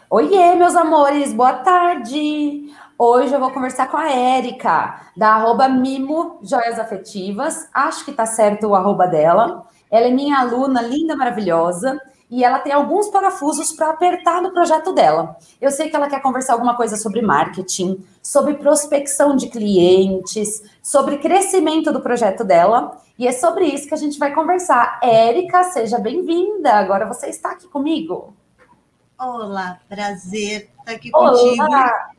Oiê, meus amores, boa tarde! Hoje eu vou conversar com a Érica, da arroba Mimo Joias Afetivas. Acho que tá certo o arroba dela. Ela é minha aluna linda, maravilhosa, e ela tem alguns parafusos para apertar no projeto dela. Eu sei que ela quer conversar alguma coisa sobre marketing, sobre prospecção de clientes, sobre crescimento do projeto dela, e é sobre isso que a gente vai conversar. Érica, seja bem-vinda! Agora você está aqui comigo. Olá, prazer estar aqui contigo. Olá!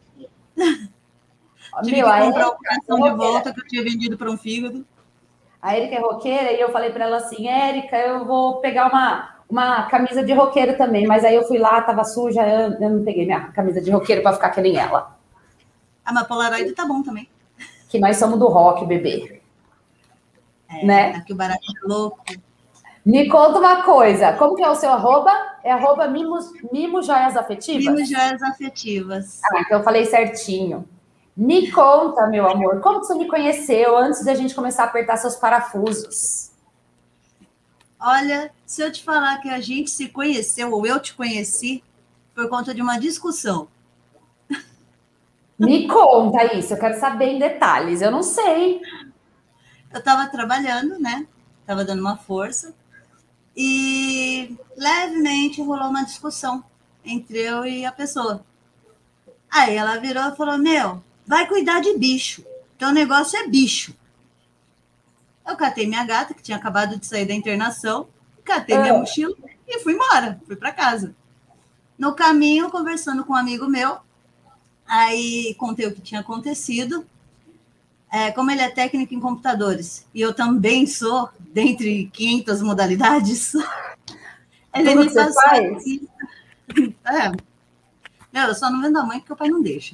Tive Meu, que a comprar Erika o coração é de roqueira. volta que eu tinha vendido para um fígado. A Erika é roqueira e eu falei para ela assim, Erika, eu vou pegar uma camisa de roqueiro também, mas aí eu fui lá, tava suja, eu não peguei minha camisa de roqueiro para ficar que nem ela. Mas Polaroid tá bom também. Que nós somos do rock, bebê. Né? Aqui o barato é louco. Me conta uma coisa, como que é o seu arroba? É arroba Mimo Joias Mimo Afetivas? joias afetivas. Ah, então eu falei certinho. Me conta, meu amor, como que você me conheceu antes da gente começar a apertar seus parafusos? Olha, se eu te falar que a gente se conheceu, ou eu te conheci, por conta de uma discussão. Me conta isso, eu quero saber em detalhes, eu não sei. Eu estava trabalhando, né? Estava dando uma força. E levemente rolou uma discussão entre eu e a pessoa. Aí ela virou e falou, vai cuidar de bicho. Teu negócio é bicho. Eu catei minha gata, que tinha acabado de sair da internação, catei minha mochila e fui embora, fui para casa. No caminho, conversando com um amigo meu, aí contei o que tinha acontecido. Como ele é técnico em computadores, e eu também sou, dentre 500 modalidades, ele Tudo que me você passou a faz? lista. Eu só não vendo a mãe porque o pai não deixa.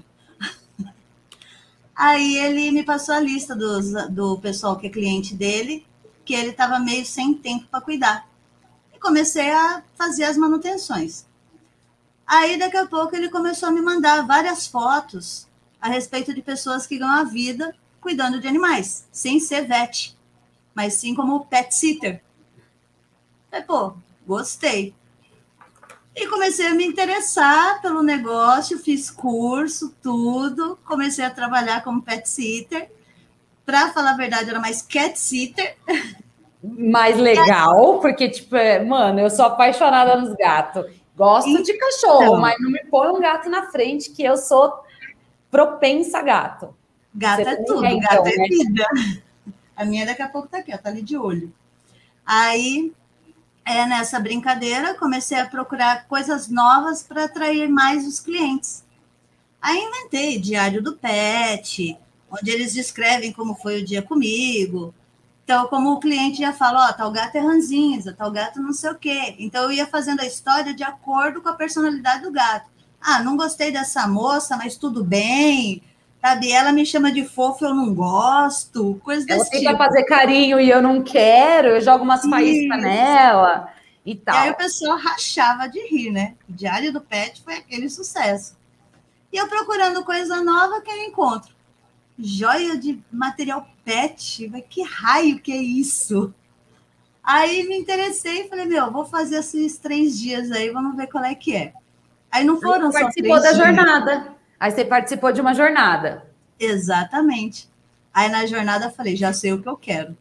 Aí ele me passou a lista do pessoal que é cliente dele, que ele estava meio sem tempo para cuidar. E comecei a fazer as manutenções. Aí, daqui a pouco, ele começou a me mandar várias fotos a respeito de pessoas que ganham a vida cuidando de animais, sem ser vet, mas sim como pet sitter. Falei, gostei. E comecei a me interessar pelo negócio, fiz curso, tudo, comecei a trabalhar como pet sitter. Para falar a verdade, era mais cat sitter. Mais legal, porque, tipo, mano, eu sou apaixonada nos gatos. Gosto de cachorro, Então, mas não me põe um gato na frente, que eu sou propensa a gato. Você gato é também é, tudo, então, gato é né? vida. A minha daqui a pouco tá aqui, ó, tá ali de olho. Aí, nessa brincadeira, comecei a procurar coisas novas para atrair mais os clientes. Aí inventei Diário do Pet, onde eles descrevem como foi o dia comigo. Então, como o cliente já fala, tal gato é ranzinza, tal gato não sei o quê. Então, eu ia fazendo a história de acordo com a personalidade do gato. Ah, não gostei dessa moça, mas tudo bem. Sabe, ela me chama de fofo, eu não gosto. Coisa Ela desse tenta tipo. fazer carinho e eu não quero, eu jogo umas faíscas Isso. nela e E aí o tal. pessoal rachava de rir, né? O Diário do Pet foi aquele sucesso. E eu procurando coisa nova, que eu encontro? Joia de material pet. Que raio que é isso? Aí me interessei e falei, vou fazer esses 3 dias aí, vamos ver qual é que é. Aí não Aí foram você só participou 3 dias. Aí você participou de uma jornada. Exatamente. Aí na jornada eu falei, já sei o que eu quero.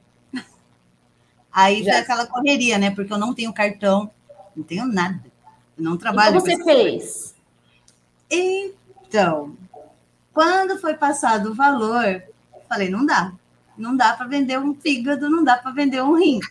Aí foi Já. aquela correria, né? Porque eu não tenho cartão, não tenho nada. Eu não E como trabalho com você essas coisas. fez? Então, quando foi passado o valor, falei, não dá. Não dá para vender um fígado, não dá para vender um rim.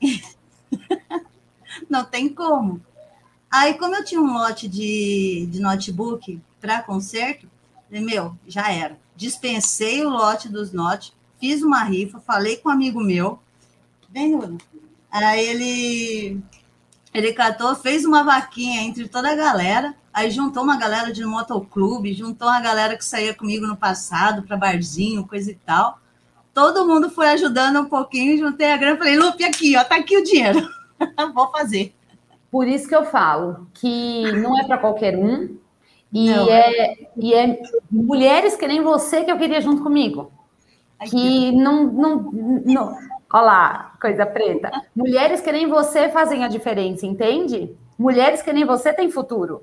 Não tem como. Aí, como eu tinha um lote de notebook para conserto, falei, já era. Dispensei o lote dos notes, fiz uma rifa, falei com um amigo meu, bem, aí ele catou, fez uma vaquinha entre toda a galera, aí juntou uma galera de motoclube, juntou uma galera que saía comigo no passado para barzinho, coisa e tal. Todo mundo foi ajudando um pouquinho, juntei a grana, falei, Lupe, aqui, ó, tá aqui o dinheiro. Vou fazer. Por isso que eu falo que não é para qualquer um, Não, e é mulheres que nem você que eu queria junto comigo. aqui, ó. Que não. Olha lá, coisa preta. Mulheres que nem você fazem a diferença, entende? Mulheres que nem você têm futuro.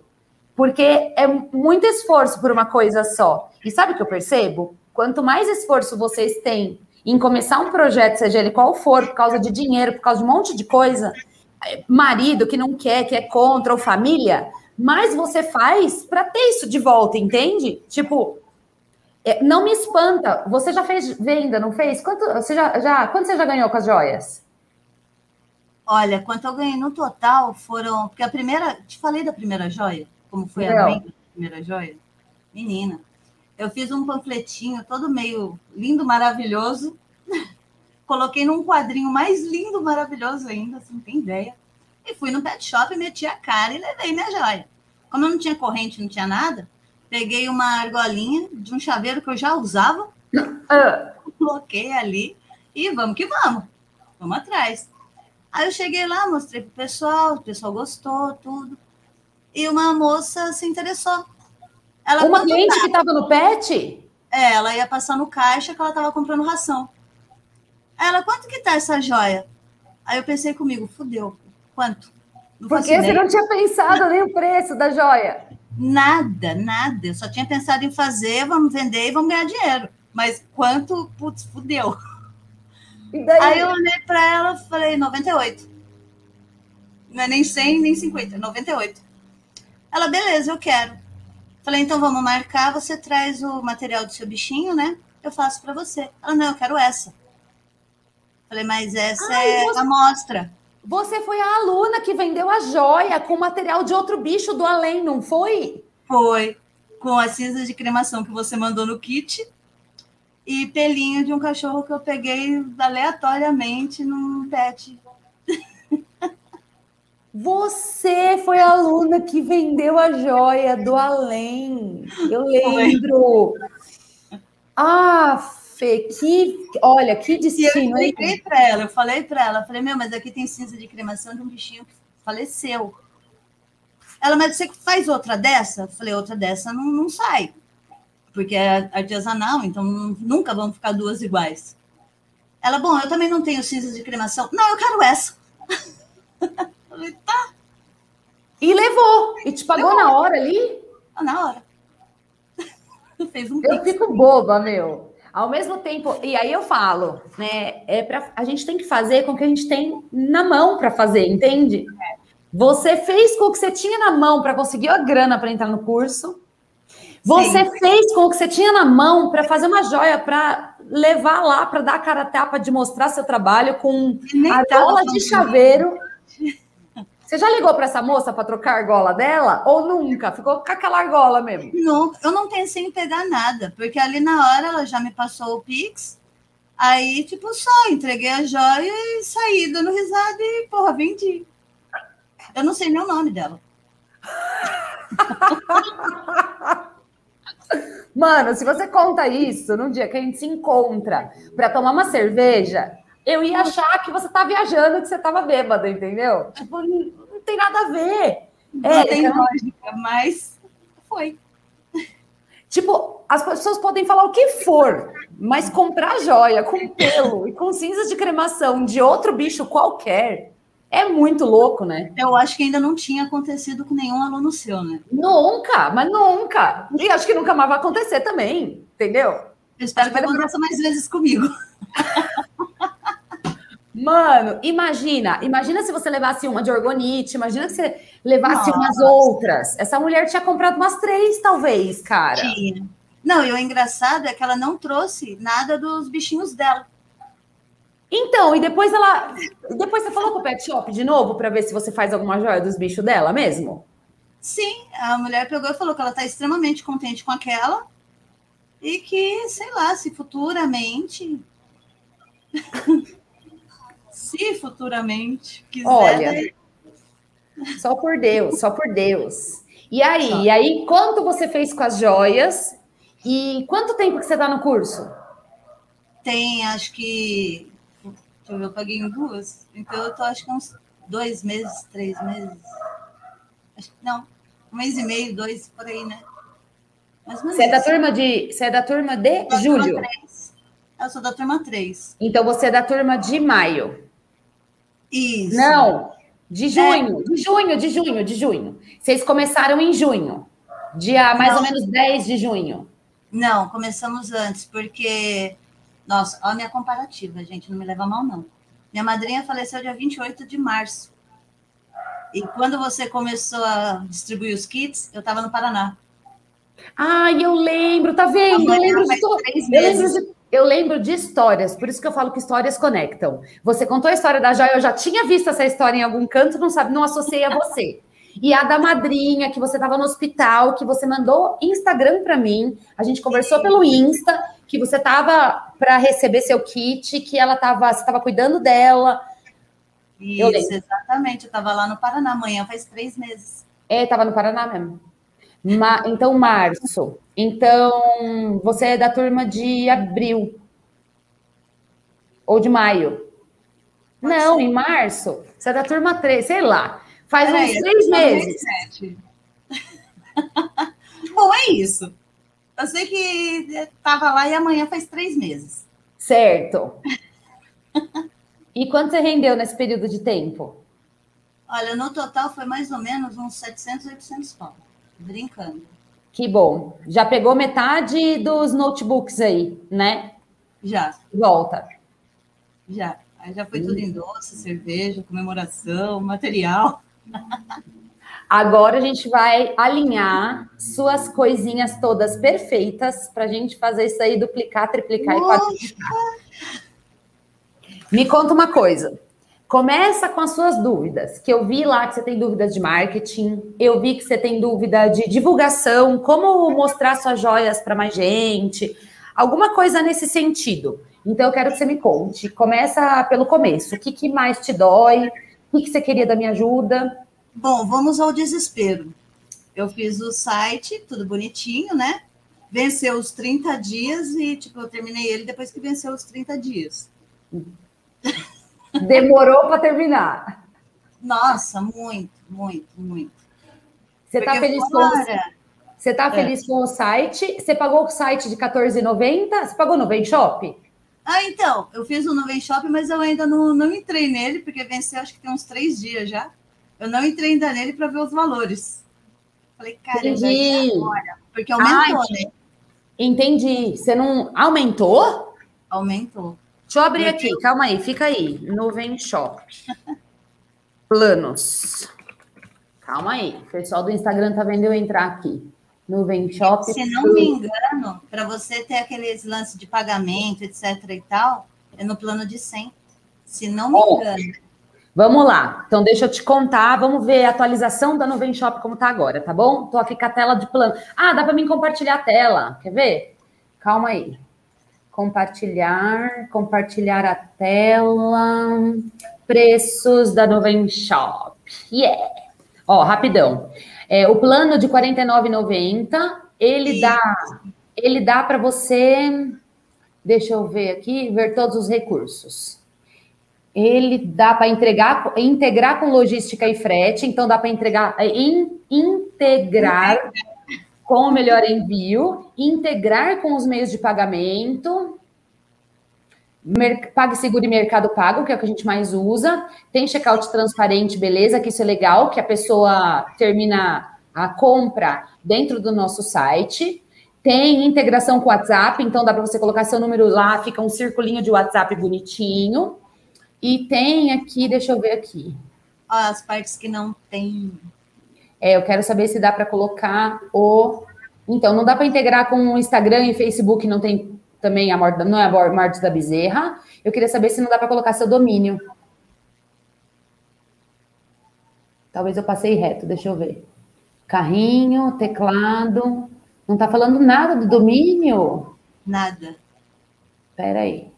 Porque é muito esforço por uma coisa só. E sabe o que eu percebo? Quanto mais esforço vocês têm em começar um projeto, seja ele qual for, por causa de dinheiro, por causa de um monte de coisa, marido que não quer, que é contra, ou família, mais você faz para ter isso de volta, entende? Tipo, não me espanta. Você já fez venda, não fez? Quanto você já ganhou com as joias? Olha, quanto eu ganhei no total foram... Porque a primeira... Te falei da primeira joia? Como foi a venda da primeira joia? Menina, eu fiz um panfletinho todo meio lindo, maravilhoso. Coloquei num quadrinho mais lindo, maravilhoso ainda, assim, não tem ideia. E fui no pet shop, meti a cara e levei minha joia. Como eu não tinha corrente, não tinha nada, peguei uma argolinha de um chaveiro que eu já usava, coloquei ali e vamos que vamos. Vamos atrás. Aí eu cheguei lá, mostrei pro pessoal, o pessoal gostou, tudo. E uma moça se interessou. Ela, uma cliente que estava no pet? Ela ia passar no caixa que ela estava comprando ração. Ela, quanto que tá essa joia? Aí eu pensei comigo, fudeu, quanto? Porque você não tinha pensado nem o preço da joia. Nada. Eu só tinha pensado em fazer, vamos vender e vamos ganhar dinheiro. Mas quanto, putz, fudeu. E daí? Aí eu olhei para ela e falei, 98. Não é nem 100, nem 50, 98. Ela, beleza, eu quero. Falei, então vamos marcar, você traz o material do seu bichinho, né? Eu faço para você. Ela, não, eu quero essa. Falei, mas essa a amostra. Você foi a aluna que vendeu a joia com material de outro bicho do além, não foi? Foi. Com a cinza de cremação que você mandou no kit e pelinho de um cachorro que eu peguei aleatoriamente num pet. Você foi a aluna que vendeu a joia do além. Eu lembro. Ah, Fê, olha, que destino, hein? Eu falei para ela, falei, mas aqui tem cinza de cremação de um bichinho que faleceu. Ela, mas você faz outra dessa? Eu falei, outra dessa não sai. Porque é artesanal, então nunca vão ficar duas iguais. Ela, bom, eu também não tenho cinza de cremação. Não, eu quero essa. Falei, tá. E levou. E te pagou na hora ali? Na hora. Fez um eu fico boba, meu. Ao mesmo tempo, e aí eu falo, né? A gente tem que fazer com o que a gente tem na mão para fazer, entende? Você fez com o que você tinha na mão para conseguir a grana para entrar no curso. Você fez com o que você tinha na mão para fazer uma joia, para levar lá, para dar a cara a tapa de mostrar seu trabalho com argola de chaveiro. Você já ligou para essa moça para trocar a argola dela? Ou nunca? Ficou com aquela argola mesmo? Não, eu não pensei em pegar nada, porque ali na hora ela já me passou o Pix, aí, tipo, só entreguei a joia e saí dando risada e, porra, vendi. Eu não sei nem o nome dela. Mano, se você conta isso num dia que a gente se encontra para tomar uma cerveja, eu ia achar que você tá viajando, que você tava bêbada, entendeu? Tipo, não tem nada a ver. Não tem lógica, mas foi. Tipo, as pessoas podem falar o que for, mas comprar joia com pelo e com cinzas de cremação de outro bicho qualquer é muito louco, né? Eu acho que ainda não tinha acontecido com nenhum aluno seu, né? Nunca, mas nunca. E acho que nunca mais vai acontecer também, entendeu? Eu espero que aconteça mais vezes comigo. Mano, imagina se você levasse uma de orgonite, imagina que você levasse umas outras. Essa mulher tinha comprado umas 3, talvez, cara. Tinha. Não, e o engraçado é que ela não trouxe nada dos bichinhos dela. Então, e depois você falou com o pet shop de novo para ver se você faz alguma joia dos bichos dela mesmo? Sim, a mulher pegou e falou que ela está extremamente contente com aquela e que, sei lá, se futuramente quiser... Olha, só por Deus. E aí, quanto você fez com as joias? E quanto tempo que você está no curso? Tem, acho que... Eu paguei em 2, então eu tô acho que uns 2 meses, 3 meses. Não, 1 mês e meio, 2, por aí, né? Você é da turma de julho? Eu sou da turma 3. Então você é da turma de maio. Isso. Não, De junho, de junho. Vocês começaram em junho, dia mais ou menos 10 de junho. Não, começamos antes, porque... Nossa, olha a minha comparativa, gente, não me leva a mal, não. Minha madrinha faleceu dia 28 de março. E quando você começou a distribuir os kits, eu estava no Paraná. Ai, eu lembro, tá vendo? Eu lembro de histórias, por isso que eu falo que histórias conectam. Você contou a história da Joia, eu já tinha visto essa história em algum canto, não associei a você. E a da madrinha, que você estava no hospital, que você mandou Instagram para mim, a gente conversou pelo Insta, que você estava para receber seu kit, que você estava cuidando dela. Isso, exatamente. Eu estava lá no Paraná, amanhã faz 3 meses. Estava no Paraná mesmo. Então, março. Então, você é da turma de abril. Ou de maio. Não, em março. Você é da turma 3, sei lá. Faz uns 3 meses. Bom, é isso. Eu sei que estava lá e amanhã faz 3 meses. Certo. E quanto você rendeu nesse período de tempo? Olha, no total foi mais ou menos uns 700, 800 pau. Brincando. Que bom. Já pegou metade dos notebooks aí, né? Já. Volta. Já. Aí já foi tudo em doce, cerveja, comemoração, material. Agora a gente vai alinhar suas coisinhas todas perfeitas para a gente fazer isso aí, duplicar, triplicar e quadruplicar. Me conta uma coisa. Começa com as suas dúvidas, que eu vi lá que você tem dúvidas de marketing, eu vi que você tem dúvida de divulgação, como mostrar suas joias para mais gente, alguma coisa nesse sentido. Então, eu quero que você me conte. Começa pelo começo. O que mais te dói? O que você queria da minha ajuda? Bom, vamos ao desespero. Eu fiz o site, tudo bonitinho, né? Venceu os 30 dias e, eu terminei ele depois que venceu os 30 dias. Demorou para terminar. Nossa, muito, muito, muito. Você está feliz com o site? Você pagou o site de R$14,90? Você pagou no Vem Shop? Então, eu fiz o no Vem Shop, mas eu ainda não entrei nele, porque venceu, acho que tem uns 3 dias já. Eu não entrei ainda nele para ver os valores. Falei, cara, agora, porque aumentou, né? Entendi. Você não... Aumentou? Aumentou. Deixa eu abrir aqui, calma aí, fica aí. No Vem Shop. Planos. Calma aí, o pessoal do Instagram tá vendo eu entrar aqui. No Vem Shop. Se não me engano, para você ter aqueles lances de pagamento, etc e tal, é no plano de 100. Se não me engano. Vamos lá. Então, deixa eu te contar. Vamos ver a atualização da Nuvem Shop como tá agora, tá bom? Tô aqui com a tela de plano. Ah, dá para mim compartilhar a tela. Quer ver? Calma aí. Compartilhar a tela. Preços da Nuvem Shop. Yeah! Ó, rapidão. O plano de R$ 49,90, ele dá para você... Deixa eu ver aqui, ver todos os recursos. Ele dá para integrar com logística e frete, então dá para integrar com o melhor envio, integrar com os meios de pagamento, PagSeguro e Mercado Pago, que é o que a gente mais usa, tem checkout transparente, beleza, que isso é legal, que a pessoa termina a compra dentro do nosso site, tem integração com o WhatsApp, então dá para você colocar seu número lá, fica um circulinho de WhatsApp bonitinho. E tem aqui, deixa eu ver aqui. As partes que não tem. Eu quero saber se dá para colocar o... Então, não dá para integrar com o Instagram e Facebook, não tem também não é a Mortes da Bezerra. Eu queria saber se não dá para colocar seu domínio. Talvez eu passei reto, deixa eu ver. Carrinho, teclado... Não tá falando nada do domínio? Nada. Espera aí.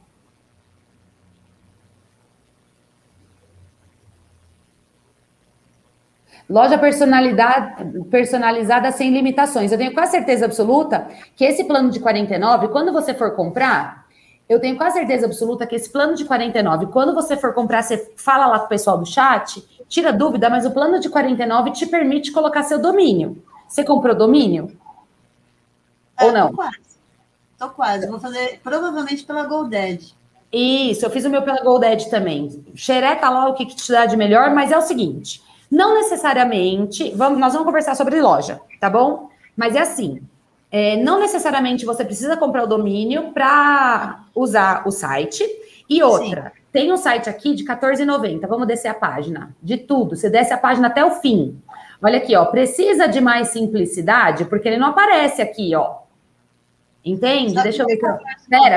Loja personalizada sem limitações. Eu tenho quase certeza absoluta que esse plano de 49, quando você for comprar, eu tenho quase certeza absoluta que esse plano de 49, quando você for comprar, você fala lá com o pessoal do chat, tira dúvida, mas o plano de 49 te permite colocar seu domínio. Você comprou domínio? Ou não? Tô quase. Vou fazer provavelmente pela GoDaddy. Isso, eu fiz o meu pela GoDaddy também. Xereta lá o que te dá de melhor, mas é o seguinte, não necessariamente, nós vamos conversar sobre loja, tá bom? Mas é assim, não necessariamente você precisa comprar o domínio para usar o site. E outra, sim, tem um site aqui de R$14,90, vamos descer a página, de tudo, você desce a página até o fim. Olha aqui, ó, precisa de mais simplicidade, porque ele não aparece aqui, ó. Entende? Deixa eu ver. Pera.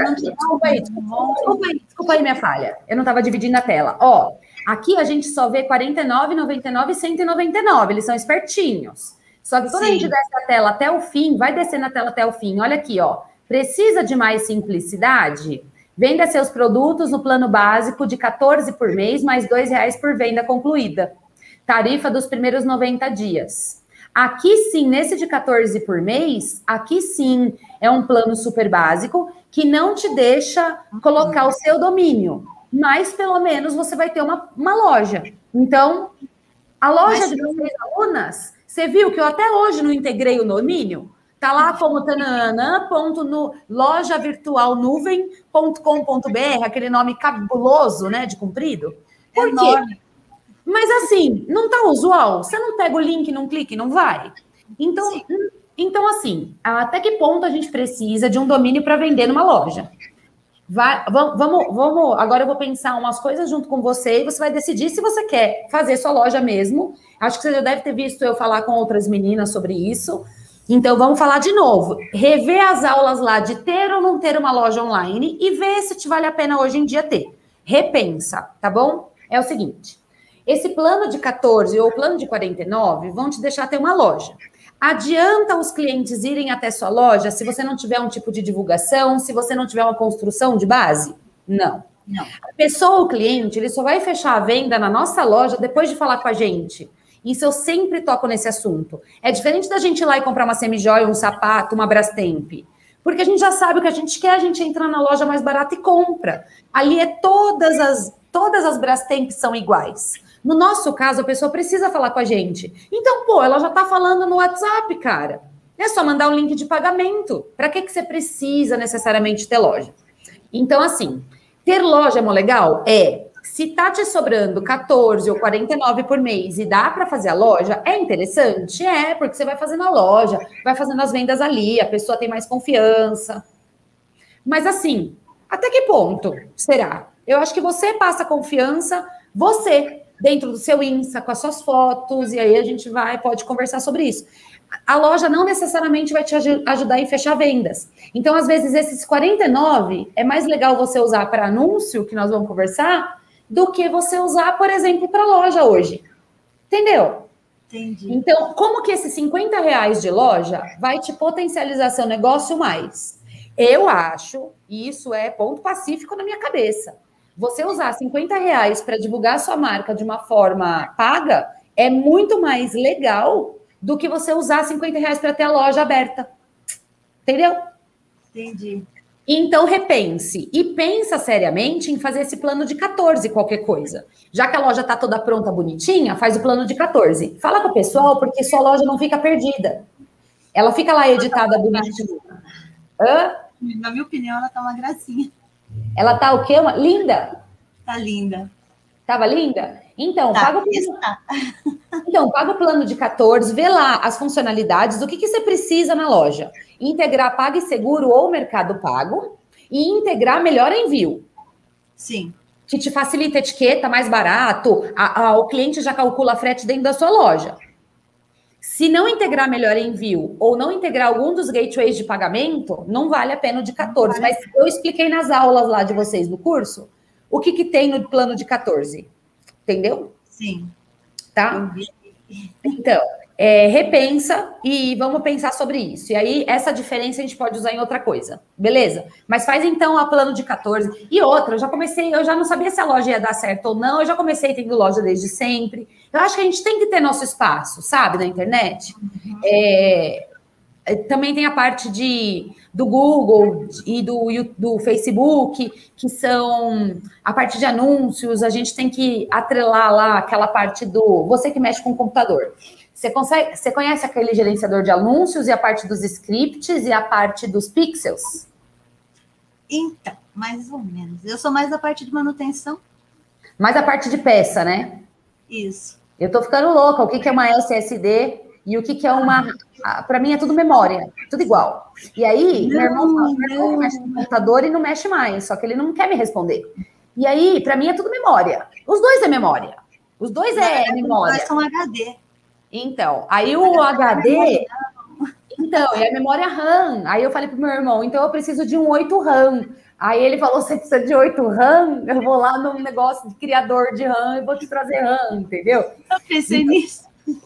Desculpa aí minha falha. Eu não estava dividindo a tela. Ó, aqui a gente só vê R$49,99 e R$199. Eles são espertinhos. Só que quando a gente desce a tela até o fim, vai descendo a tela até o fim. Olha aqui, ó. Precisa de mais simplicidade? Venda seus produtos no plano básico de 14 por mês, mais R$2 por venda concluída. Tarifa dos primeiros 90 dias. Aqui sim, nesse de 14 por mês, aqui sim é um plano super básico que não te deixa colocar o seu domínio, mas pelo menos você vai ter uma loja. Então, a loja de vocês, alunas, você viu que eu até hoje não integrei o domínio? Tá lá como lojavirtualnuvem.com.br, aquele nome cabuloso, né, de comprido. Por quê? Mas assim, não tá usual? Você não pega o link, não clica e não vai? Então, assim, até que ponto a gente precisa de um domínio para vender numa loja? Vamos, agora eu vou pensar umas coisas junto com você e você vai decidir se você quer fazer sua loja mesmo. Acho que você já deve ter visto eu falar com outras meninas sobre isso. Então, vamos falar de novo. Rever as aulas lá de ter ou não ter uma loja online e ver se te vale a pena hoje em dia ter. Repensa, tá bom? É o seguinte. Esse plano de 14 ou plano de 49 vão te deixar ter uma loja. Adianta os clientes irem até sua loja se você não tiver um tipo de divulgação, se você não tiver uma construção de base? Não. A pessoa, o cliente, ele só vai fechar a venda na nossa loja depois de falar com a gente. Isso eu sempre toco nesse assunto. É diferente da gente ir lá e comprar uma semijoia, um sapato, uma Brastemp. Porque a gente já sabe o que a gente quer, a gente entra na loja mais barata e compra. Ali é todas as Brastemp são iguais. No nosso caso, a pessoa precisa falar com a gente. Então, pô, ela já tá falando no WhatsApp, cara. É só mandar um link de pagamento. Para que você precisa necessariamente ter loja? Então, assim, ter loja é legal? É. Se tá te sobrando 14 ou 49 por mês e dá para fazer a loja, é interessante? É, porque você vai fazendo a loja, vai fazendo as vendas ali, a pessoa tem mais confiança. Mas, assim, até que ponto será? Eu acho que você passa confiança, você dentro do seu Insta, com as suas fotos, e aí a gente pode conversar sobre isso. A loja não necessariamente vai te ajudar em fechar vendas. Então, às vezes, esses 49 é mais legal você usar para anúncio, que nós vamos conversar, do que você usar, por exemplo, para loja hoje. Entendeu? Entendi. Então, como que esses R$50 de loja vai te potencializar seu negócio mais? Eu acho, e isso é ponto pacífico na minha cabeça, você usar R$50 para divulgar a sua marca de uma forma paga é muito mais legal do que você usar R$50 para ter a loja aberta. Entendeu? Entendi. Então, repense e pensa seriamente em fazer esse plano de 14, qualquer coisa. Já que a loja está toda pronta, bonitinha, faz o plano de 14. Fala com o pessoal, porque sua loja não fica perdida. Ela fica lá editada bonitinha. Hã? Na minha opinião, ela tá uma gracinha. Ela tá o quê? Linda? Tá linda. Tava linda? Então, tá, paga o plano de 14, vê lá as funcionalidades, o que você precisa na loja. Integrar PagSeguro ou Mercado Pago e integrar melhor envio. Sim. Que te facilita a etiqueta, mais barato, o cliente já calcula a frete dentro da sua loja. Se não integrar melhor envio ou não integrar algum dos gateways de pagamento, não vale a pena o de 14. Mas eu expliquei nas aulas lá de vocês no curso o que tem no plano de 14. Entendeu? Sim. Tá? Então, repensa e vamos pensar sobre isso. E aí, essa diferença a gente pode usar em outra coisa. Beleza? Mas faz então a plano de 14. E outra, eu já não sabia se a loja ia dar certo ou não, eu já comecei tendo loja desde sempre. Eu acho que a gente tem que ter nosso espaço, sabe, na internet. Também tem a parte do Google e do Facebook, que são a parte de anúncios. A gente tem que atrelar lá aquela parte você que mexe com o computador. Você conhece aquele gerenciador de anúncios e a parte dos scripts e a parte dos pixels? Então, Mais ou menos. Eu sou mais da parte de manutenção. Mais a parte de peça, né? Isso. Eu tô ficando louca. O que é uma SSD e o que é uma... Para mim é tudo memória, tudo igual. E aí, meu irmão mexe no computador e não mexe mais, só que ele não quer me responder. E aí, para mim é tudo memória. Os dois é memória. Os dois é memória. Os dois são HD. Então, aí o HD... Então, é a memória RAM. Aí eu falei pro meu irmão, então eu preciso de um 8 RAM. Aí ele falou, você precisa de 8 RAM? Eu vou lá num negócio de criador de RAM e vou te trazer RAM, entendeu? Eu pensei nisso.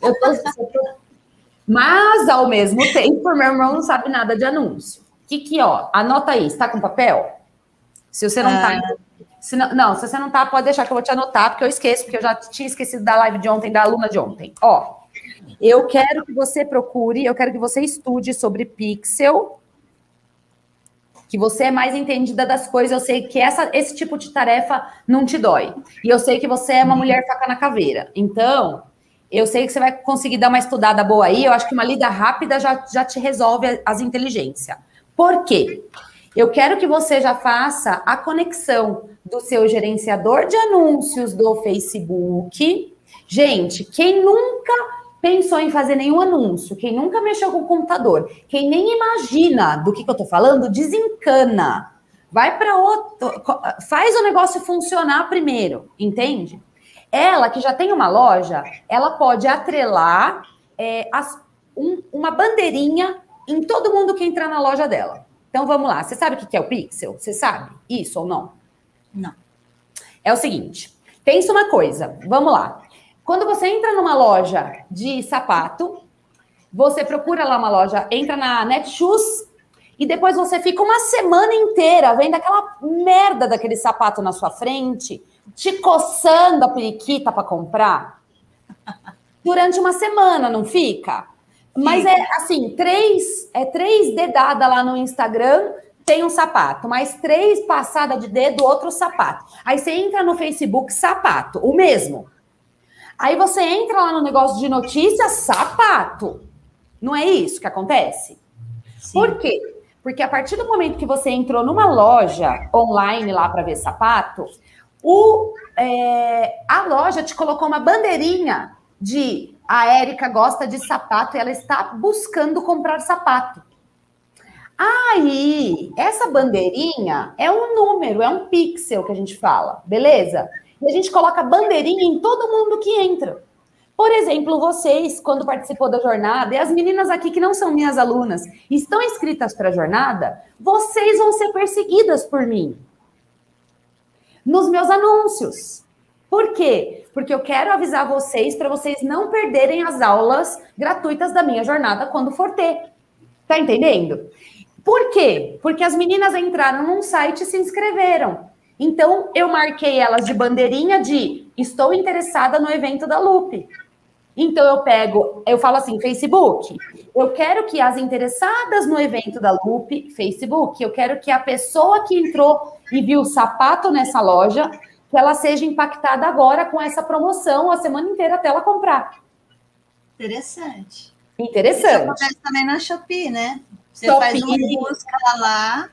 Mas, ao mesmo tempo, meu irmão não sabe nada de anúncio. Ó, anota aí, está com papel? Se você não tá... Se você não tá, pode deixar que eu vou te anotar, porque eu esqueço, porque eu já tinha esquecido da live de ontem, da aluna de ontem. Ó, eu quero que você procure, eu quero que você estude sobre pixel, que você é mais entendida das coisas, eu sei que esse tipo de tarefa não te dói. E eu sei que você é uma mulher faca na caveira. Então, eu sei que você vai conseguir dar uma estudada boa aí, eu acho que uma lida rápida já te resolve as inteligências. Por quê? Eu quero que você já faça a conexão do seu gerenciador de anúncios do Facebook. Gente, quem nunca pensou em fazer nenhum anúncio, quem nunca mexeu com o computador, quem nem imagina do que eu tô falando, desencana. Vai para outro, faz o negócio funcionar primeiro, entende? Ela, que já tem uma loja, ela pode atrelar uma bandeirinha em todo mundo que entrar na loja dela. Então, vamos lá. Você sabe o que é o Pixel? Você sabe isso ou não? Não. É o seguinte, pensa uma coisa, vamos lá. Quando você entra numa loja de sapato, você procura lá uma loja, entra na Netshoes e depois você fica uma semana inteira vendo aquela merda daquele sapato na sua frente, te coçando a periquita para comprar. Durante uma semana, não fica? Mas é assim, três dedadas lá no Instagram, tem um sapato, mais 3 passadas de dedo, outro sapato. Aí você entra no Facebook, sapato, o mesmo. Aí você entra lá no negócio de notícias, sapato. Não é isso que acontece? Sim. Por quê? Porque a partir do momento que você entrou numa loja online lá para ver sapato, a loja te colocou uma bandeirinha de a Érica gosta de sapato e ela está buscando comprar sapato. Aí, essa bandeirinha é um número, é um pixel que a gente fala, beleza? E a gente coloca bandeirinha em todo mundo que entra. Por exemplo, vocês, quando participou da jornada, e as meninas aqui que não são minhas alunas, estão inscritas para a jornada, vocês vão ser perseguidas por mim. Nos meus anúncios. Por quê? Porque eu quero avisar vocês para vocês não perderem as aulas gratuitas da minha jornada quando for ter. Tá entendendo? Por quê? Porque as meninas entraram num site e se inscreveram. Então, eu marquei elas de bandeirinha de estou interessada no evento da Lupe. Então, eu falo assim, Facebook, eu quero que as interessadas no evento da Lupe, Facebook, eu quero que a pessoa que entrou e viu o sapato nessa loja, que ela seja impactada agora com essa promoção a semana inteira até ela comprar. Interessante. Interessante. Isso acontece também na Shopee, né? Você faz uma busca lá.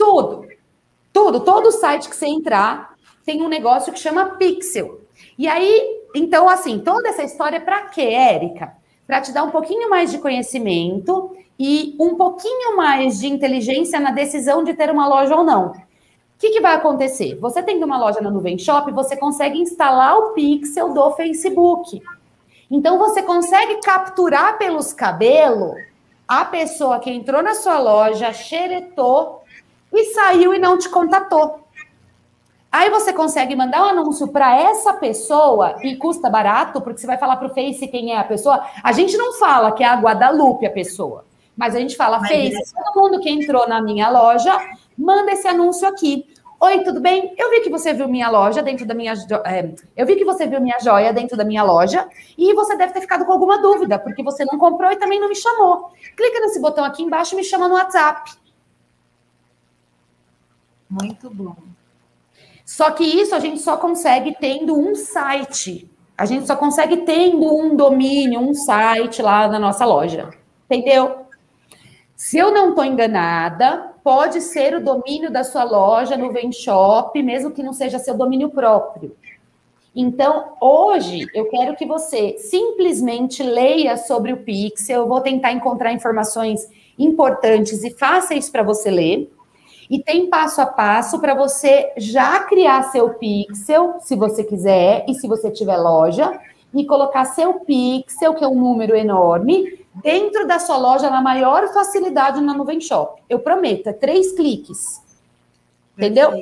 Todo site que você entrar tem um negócio que chama Pixel. E aí, então, assim, toda essa história é para quê, Érica? Para te dar um pouquinho mais de conhecimento e um pouquinho mais de inteligência na decisão de ter uma loja ou não. O que vai acontecer? Você tendo uma loja na Nuvem Shop, você consegue instalar o Pixel do Facebook. Então, você consegue capturar pelos cabelos a pessoa que entrou na sua loja, xeretou e saiu e não te contatou. Aí você consegue mandar um anúncio para essa pessoa e custa barato, porque você vai falar para o Face quem é a pessoa. A gente não fala que é a Guadalupe a pessoa, mas a gente fala, Face, todo mundo que entrou na minha loja, manda esse anúncio aqui. Oi, tudo bem? Eu vi que você viu minha loja dentro da minha... eu vi que você viu minha joia dentro da minha loja e você deve ter ficado com alguma dúvida, porque você não comprou e também não me chamou. Clica nesse botão aqui embaixo e me chama no WhatsApp. Muito bom. Só que isso a gente só consegue tendo um site. A gente só consegue tendo um domínio, um site lá na nossa loja. Entendeu? Se eu não estou enganada, pode ser o domínio da sua loja no Venshop, mesmo que não seja seu domínio próprio. Então, hoje, eu quero que você simplesmente leia sobre o Pixel. Eu vou tentar encontrar informações importantes e fáceis para você ler. E tem passo a passo para você já criar seu Pixel, se você quiser, e se você tiver loja, e colocar seu Pixel, que é um número enorme, dentro da sua loja na maior facilidade na Nuvem Shop. Eu prometo, é 3 cliques. Entendeu?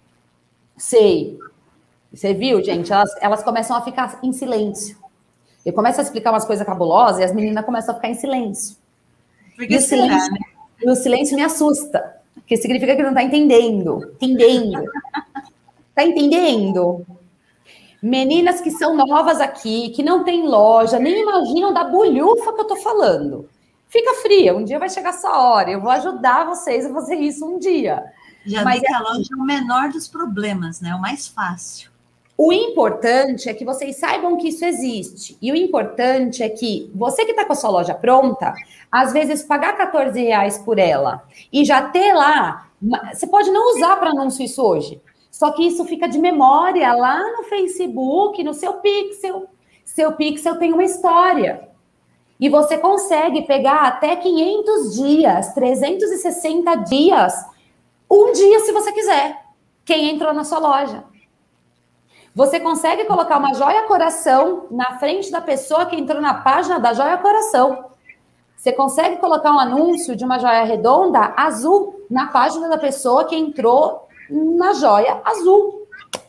Sei. Você viu, gente? Elas começam a ficar em silêncio. Eu começo a explicar umas coisas cabulosas e as meninas começam a ficar em silêncio. Porque será, né? E o silêncio me assusta, porque significa que não está entendendo. Entendendo. Está entendendo? Meninas que são novas aqui, que não têm loja, nem imaginam da bolhufa que eu tô falando. Fica fria, um dia vai chegar essa hora. Eu vou ajudar vocês a fazer isso um dia. Já vi que a loja é o menor dos problemas, né? O mais fácil. O importante é que vocês saibam que isso existe. E o importante é que você que está com a sua loja pronta, às vezes pagar R$14 por ela e já ter lá, você pode não usar para anúncio isso hoje. Só que isso fica de memória lá no Facebook, no seu Pixel. Seu Pixel tem uma história. E você consegue pegar até 500 dias, 360 dias, um dia se você quiser, quem entrou na sua loja. Você consegue colocar uma joia coração na frente da pessoa que entrou na página da joia coração. Você consegue colocar um anúncio de uma joia redonda azul na página da pessoa que entrou na joia azul.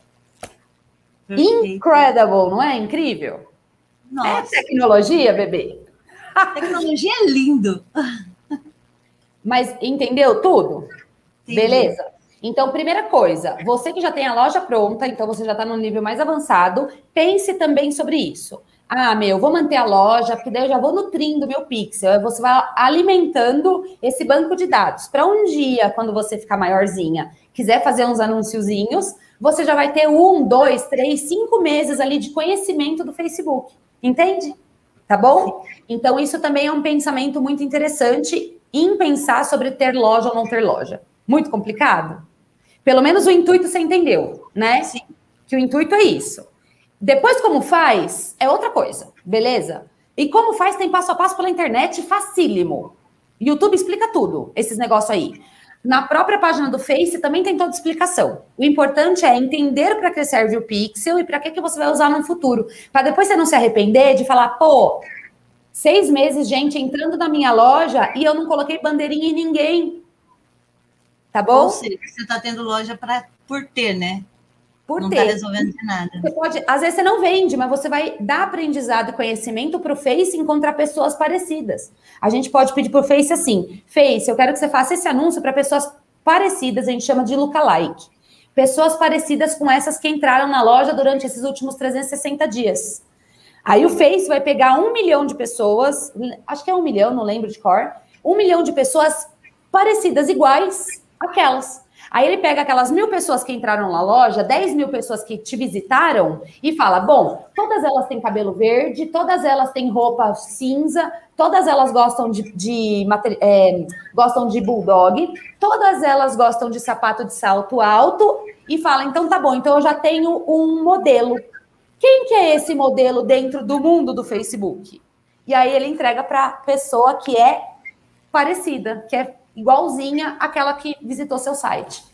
Perfeito. Incredible, não é? Incrível? Nossa. É tecnologia, bebê. Tecnologia é lindo. Mas entendeu tudo? Entendi. Beleza? Então, primeira coisa, você que já tem a loja pronta, então você já está no nível mais avançado, pense também sobre isso. Ah, vou manter a loja, porque daí eu já vou nutrindo meu Pixel. Você vai alimentando esse banco de dados. Para um dia, quando você ficar maiorzinha, quiser fazer uns anunciozinhos, você já vai ter 1, 2, 3, 5 meses ali de conhecimento do Facebook. Entende? Tá bom? Então, isso também é um pensamento muito interessante em pensar sobre ter loja ou não ter loja. Muito complicado? Pelo menos o intuito você entendeu, né? Sim. Que o intuito é isso. Depois, como faz, é outra coisa, beleza? E como faz, tem passo a passo pela internet, facílimo. YouTube explica tudo, esses negócios aí. Na própria página do Face também tem toda a explicação. O importante é entender para que serve o Pixel e para que você vai usar no futuro. Para depois você não se arrepender de falar, pô, 6 meses, gente, entrando na minha loja e eu não coloquei bandeirinha em ninguém. Tá bom? Ou seja, você está tendo loja por ter, né? Por não ter. Não está resolvendo nada. Você pode, às vezes você não vende, mas você vai dar aprendizado e conhecimento para o Face e encontrar pessoas parecidas. A gente pode pedir para o Face assim, Face, eu quero que você faça esse anúncio para pessoas parecidas, a gente chama de lookalike. Pessoas parecidas com essas que entraram na loja durante esses últimos 360 dias. Aí o Face vai pegar 1 milhão de pessoas, acho que é 1 milhão, não lembro de cor, 1 milhão de pessoas parecidas, iguais àquelas. Aí ele pega aquelas 1.000 pessoas que entraram na loja, 10 mil pessoas que te visitaram e fala, bom, todas elas têm cabelo verde, todas elas têm roupa cinza, todas elas gostam gostam de bulldog, todas elas gostam de sapato de salto alto e fala, então tá bom, então eu já tenho um modelo. Quem que é esse modelo dentro do mundo do Facebook? E aí ele entrega para a pessoa que é parecida, que é igualzinha àquela que visitou seu site.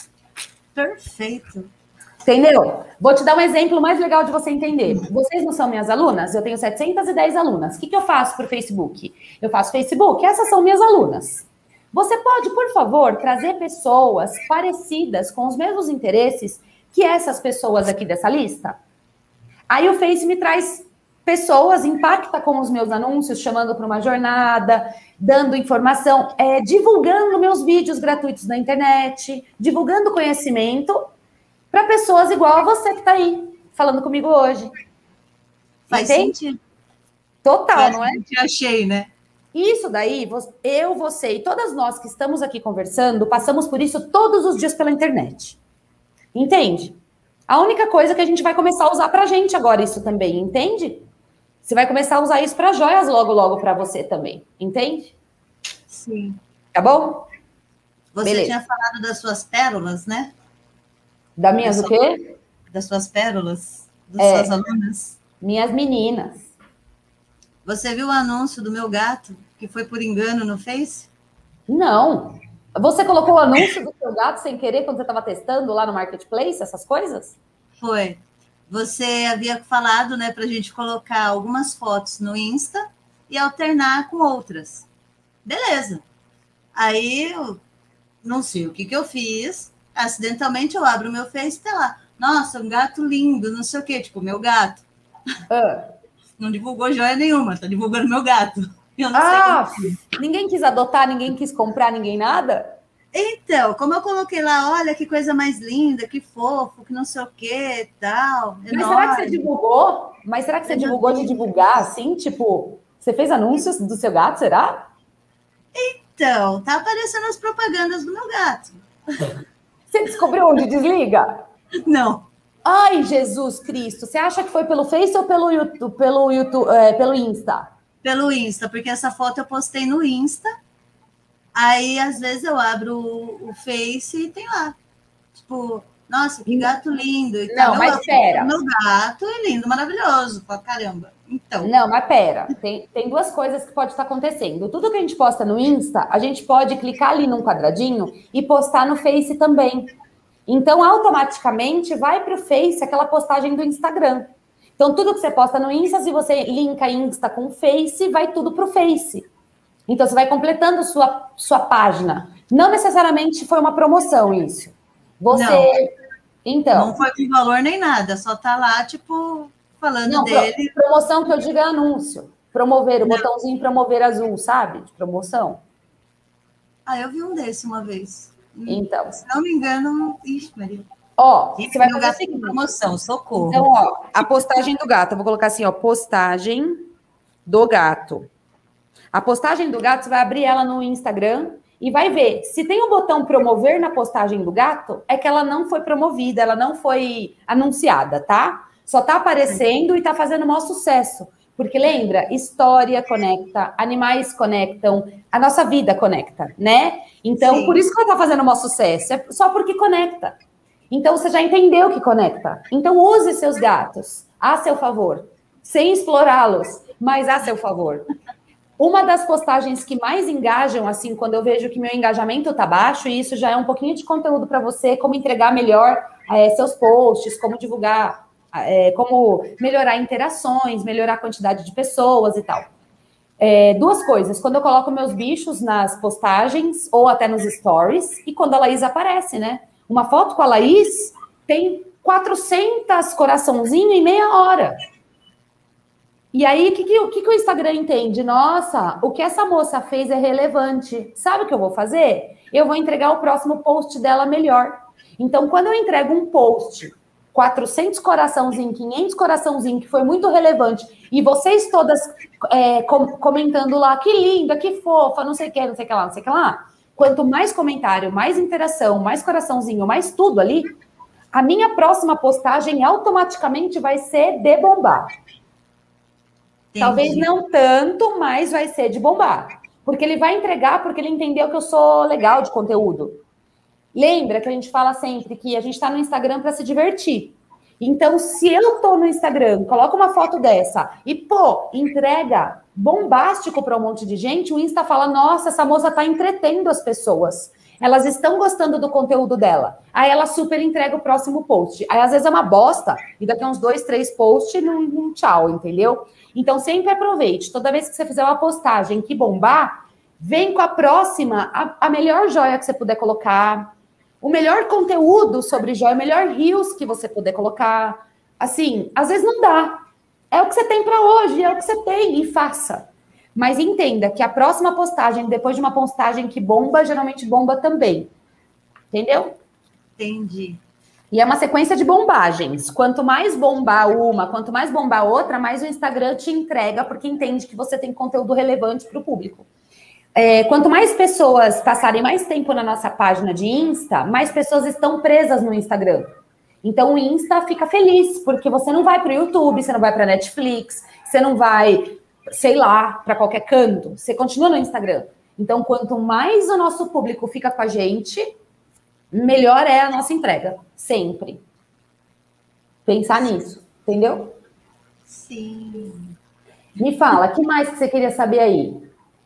Perfeito. Entendeu? Vou te dar um exemplo mais legal de você entender. Vocês não são minhas alunas? Eu tenho 710 alunas. O que eu faço para o Facebook? Eu faço Facebook, essas são minhas alunas. Você pode, por favor, trazer pessoas parecidas com os mesmos interesses que essas pessoas aqui dessa lista? Aí o Face me traz pessoas, impacta com os meus anúncios, chamando para uma jornada, dando informação, divulgando meus vídeos gratuitos na internet, divulgando conhecimento para pessoas igual a você que está aí, falando comigo hoje. Faz sentido. Total, não é? Eu achei, né? Isso daí, eu, você e todas nós que estamos aqui conversando, passamos por isso todos os dias pela internet. Entende? A única coisa que a gente vai começar a usar pra gente agora isso também, entende? Você vai começar a usar isso para joias logo, logo para você também, entende? Sim. Tá bom? Você Beleza. tinha falado das suas pérolas, né? Das minhas o quê? Das suas pérolas, das suas alunas. Minhas meninas. Você viu o anúncio do meu gato, que foi por engano no Face? Não. Você colocou o anúncio do seu gato sem querer quando você estava testando lá no Marketplace, essas coisas? Foi. Você havia falado, né, para a gente colocar algumas fotos no Insta e alternar com outras. Beleza. Aí, eu não sei o que eu fiz. Acidentalmente, eu abro o meu Face e tá lá. Nossa, um gato lindo, não sei o quê. Tipo, meu gato. Não divulgou joia nenhuma, tá divulgando meu gato. Eu não sei como. Ninguém quis adotar, ninguém quis comprar, ninguém nada? Então, como eu coloquei lá, olha que coisa mais linda, que fofo, que não sei o que, tal. Mas será que você divulgou? Mas será que você divulgou de divulgar, assim, tipo, você fez anúncios do seu gato, será? Então, tá aparecendo as propagandas do meu gato. Você descobriu onde desliga? Não. Ai, Jesus Cristo, você acha que foi pelo Face ou pelo YouTube, pelo Insta? Pelo Insta, porque essa foto eu postei no Insta. Aí, às vezes, eu abro o Face e tem lá. Tipo, nossa, que gato lindo. E não, mas pera. Meu gato é lindo, maravilhoso, pra caramba. Então. Não, mas pera. Tem duas coisas que pode estar acontecendo. Tudo que a gente posta no Insta, a gente pode clicar ali num quadradinho e postar no Face também. Então, automaticamente, vai para o Face aquela postagem do Instagram. Então, tudo que você posta no Insta, se você linka Insta com o Face, vai tudo para o Face. Então, você vai completando sua página. Não necessariamente foi uma promoção isso. Você... Não. Então... Não foi com valor nem nada, só tá lá, tipo, falando dele. Promoção que eu digo é anúncio. Promover, o botãozinho promover azul, sabe? De promoção. Eu vi um desse uma vez. Então. Se não me engano, ixi, Maria. Ó, você vai fazer assim, promoção, socorro. Então, ó, a postagem do gato, eu vou colocar assim, ó, postagem do gato. A postagem do gato, você vai abrir ela no Instagram e vai ver. Se tem o botão promover na postagem do gato, é que ela não foi promovida, ela não foi anunciada, tá? Só tá aparecendo e tá fazendo o maior sucesso. Porque lembra, história conecta, animais conectam, a nossa vida conecta, né? Então, Sim. Por isso que ela tá fazendo o maior sucesso, é só porque conecta. Então, você já entendeu que conecta. Então, use seus gatos a seu favor, sem explorá-los, mas a seu favor. Uma das postagens que mais engajam, assim, quando eu vejo que meu engajamento tá baixo, e isso já é um pouquinho de conteúdo para você, como entregar melhor seus posts, como divulgar, como melhorar interações, melhorar a quantidade de pessoas e tal. Duas coisas, quando eu coloco meus bichos nas postagens, ou até nos stories, e quando a Laís aparece, né? Uma foto com a Laís tem 400 coraçãozinho em meia hora. E aí, o que o Instagram entende? Nossa, o que essa moça fez é relevante. Sabe o que eu vou fazer? Eu vou entregar o próximo post dela melhor. Então, quando eu entrego um post, 400 coraçãozinho, 500 coraçãozinho, que foi muito relevante, e vocês todas comentando lá, que linda, que fofa, não sei o que, não sei o que lá, não sei o que lá. Quanto mais comentário, mais interação, mais coraçãozinho, mais tudo ali, a minha próxima postagem automaticamente vai ser de bombar. Entendi. Talvez não tanto, mas vai ser de bombar. Porque ele vai entregar, porque ele entendeu que eu sou legal de conteúdo. Lembra que a gente fala sempre que a gente está no Instagram para se divertir. Então, se eu tô no Instagram, coloco uma foto dessa e, pô, entrega bombástico para um monte de gente, o Insta fala, nossa, essa moça tá entretendo as pessoas. Elas estão gostando do conteúdo dela. Aí ela super entrega o próximo post. Aí, às vezes, é uma bosta, e daqui a uns 2, 3 posts, um tchau, entendeu? Então, sempre aproveite. Toda vez que você fizer uma postagem que bombar, vem com a próxima, a melhor joia que você puder colocar, o melhor conteúdo sobre joia, o melhor reels que você puder colocar. Assim, às vezes não dá. É o que você tem para hoje, é o que você tem, e faça. Mas entenda que a próxima postagem, depois de uma postagem que bomba, geralmente bomba também. Entendeu? Entendi. E é uma sequência de bombagens. Quanto mais bombar uma, quanto mais bombar outra, mais o Instagram te entrega, porque entende que você tem conteúdo relevante para o público. Quanto mais pessoas passarem mais tempo na nossa página de Insta, mais pessoas estão presas no Instagram. Então o Insta fica feliz, porque você não vai para o YouTube, você não vai para Netflix, você não vai, sei lá, para qualquer canto. Você continua no Instagram. Então, quanto mais o nosso público fica com a gente, melhor é a nossa entrega. Sempre. Pensar nisso, entendeu? Sim. Me fala, o que mais que você queria saber aí?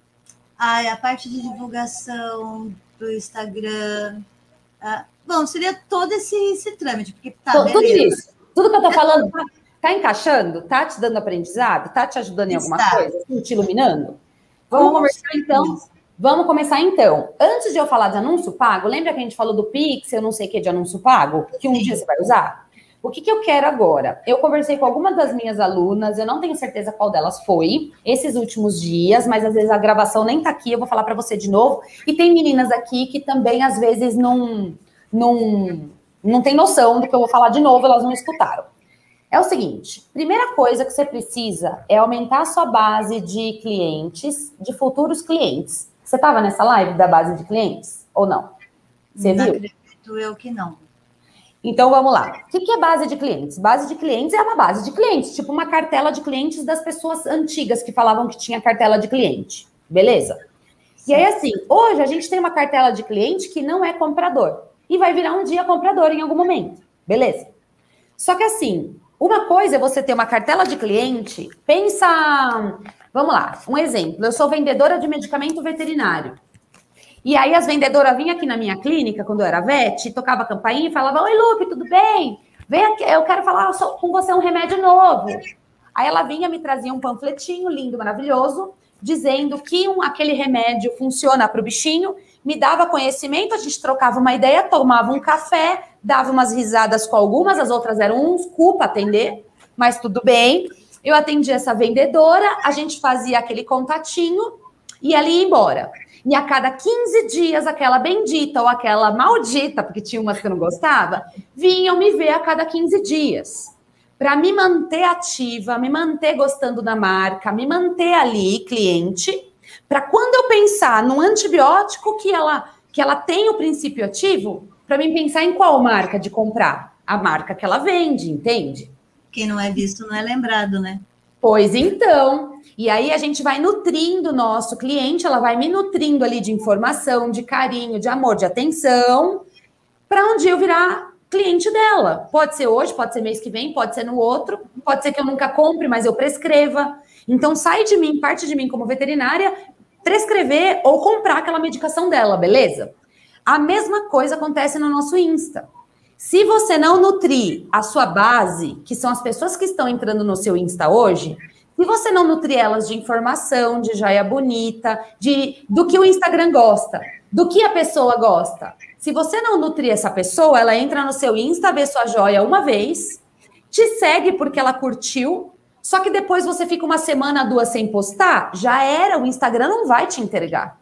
A parte de divulgação do Instagram. Bom, seria todo esse trâmite, porque Tudo isso. Tudo que eu tô falando tá encaixando? Tá te dando aprendizado? Tá te ajudando em alguma coisa? Te iluminando? Vamos conversar então? Vamos começar então. Antes de eu falar de anúncio pago, lembra que a gente falou do Pix, eu não sei o que de anúncio pago? Que um dia você vai usar? O que eu quero agora? Eu conversei com algumas das minhas alunas, eu não tenho certeza qual delas foi, esses últimos dias, mas às vezes a gravação nem tá aqui, eu vou falar para você de novo. E tem meninas aqui que também às vezes não tem noção do que eu vou falar de novo, elas não escutaram. É o seguinte, primeira coisa que você precisa é aumentar a sua base de clientes, de futuros clientes. Você estava nessa live da base de clientes ou não? Você viu? Acredito eu que não. Então, vamos lá. O que é base de clientes? Base de clientes é uma base de clientes, tipo uma cartela de clientes das pessoas antigas que falavam que tinha cartela de cliente. Beleza? Sim. E aí, assim, hoje a gente tem uma cartela de cliente que não é comprador. E vai virar um dia comprador em algum momento. Beleza? Só que assim, uma coisa é você ter uma cartela de cliente, pensa... Vamos lá, um exemplo. Eu sou vendedora de medicamento veterinário. E aí as vendedoras vinham aqui na minha clínica, quando eu era vet, tocava a campainha e falava, oi, Lupe, tudo bem? Vem aqui, eu quero falar com você um remédio novo. Aí ela vinha, me trazia um panfletinho lindo, maravilhoso, dizendo que aquele remédio funciona para o bichinho, me dava conhecimento, a gente trocava uma ideia, tomava um café, dava umas risadas com algumas, as outras eram uns culpa atender, mas tudo bem. Eu atendia essa vendedora, a gente fazia aquele contatinho e ela ia embora. E a cada 15 dias, aquela bendita ou aquela maldita, porque tinha umas que eu não gostava, vinham me ver a cada 15 dias. Para me manter ativa, me manter gostando da marca, me manter ali, cliente, para quando eu pensar no antibiótico que ela tem o princípio ativo, para mim pensar em qual marca de comprar. A marca que ela vende, entende? Quem não é visto não é lembrado, né? Pois então, e aí a gente vai nutrindo o nosso cliente, ela vai me nutrindo ali de informação, de carinho, de amor, de atenção, para um dia eu virar cliente dela. Pode ser hoje, pode ser mês que vem, pode ser no outro, pode ser que eu nunca compre, mas eu prescreva. Então sai de mim, parte de mim como veterinária, prescrever ou comprar aquela medicação dela, beleza? A mesma coisa acontece no nosso Insta. Se você não nutrir a sua base, que são as pessoas que estão entrando no seu Insta hoje, se você não nutrir elas de informação, de joia bonita, do que o Instagram gosta, do que a pessoa gosta, se você não nutrir essa pessoa, ela entra no seu Insta, vê sua joia uma vez, te segue porque ela curtiu, só que depois você fica uma semana, 2 sem postar, já era, o Instagram não vai te entregar.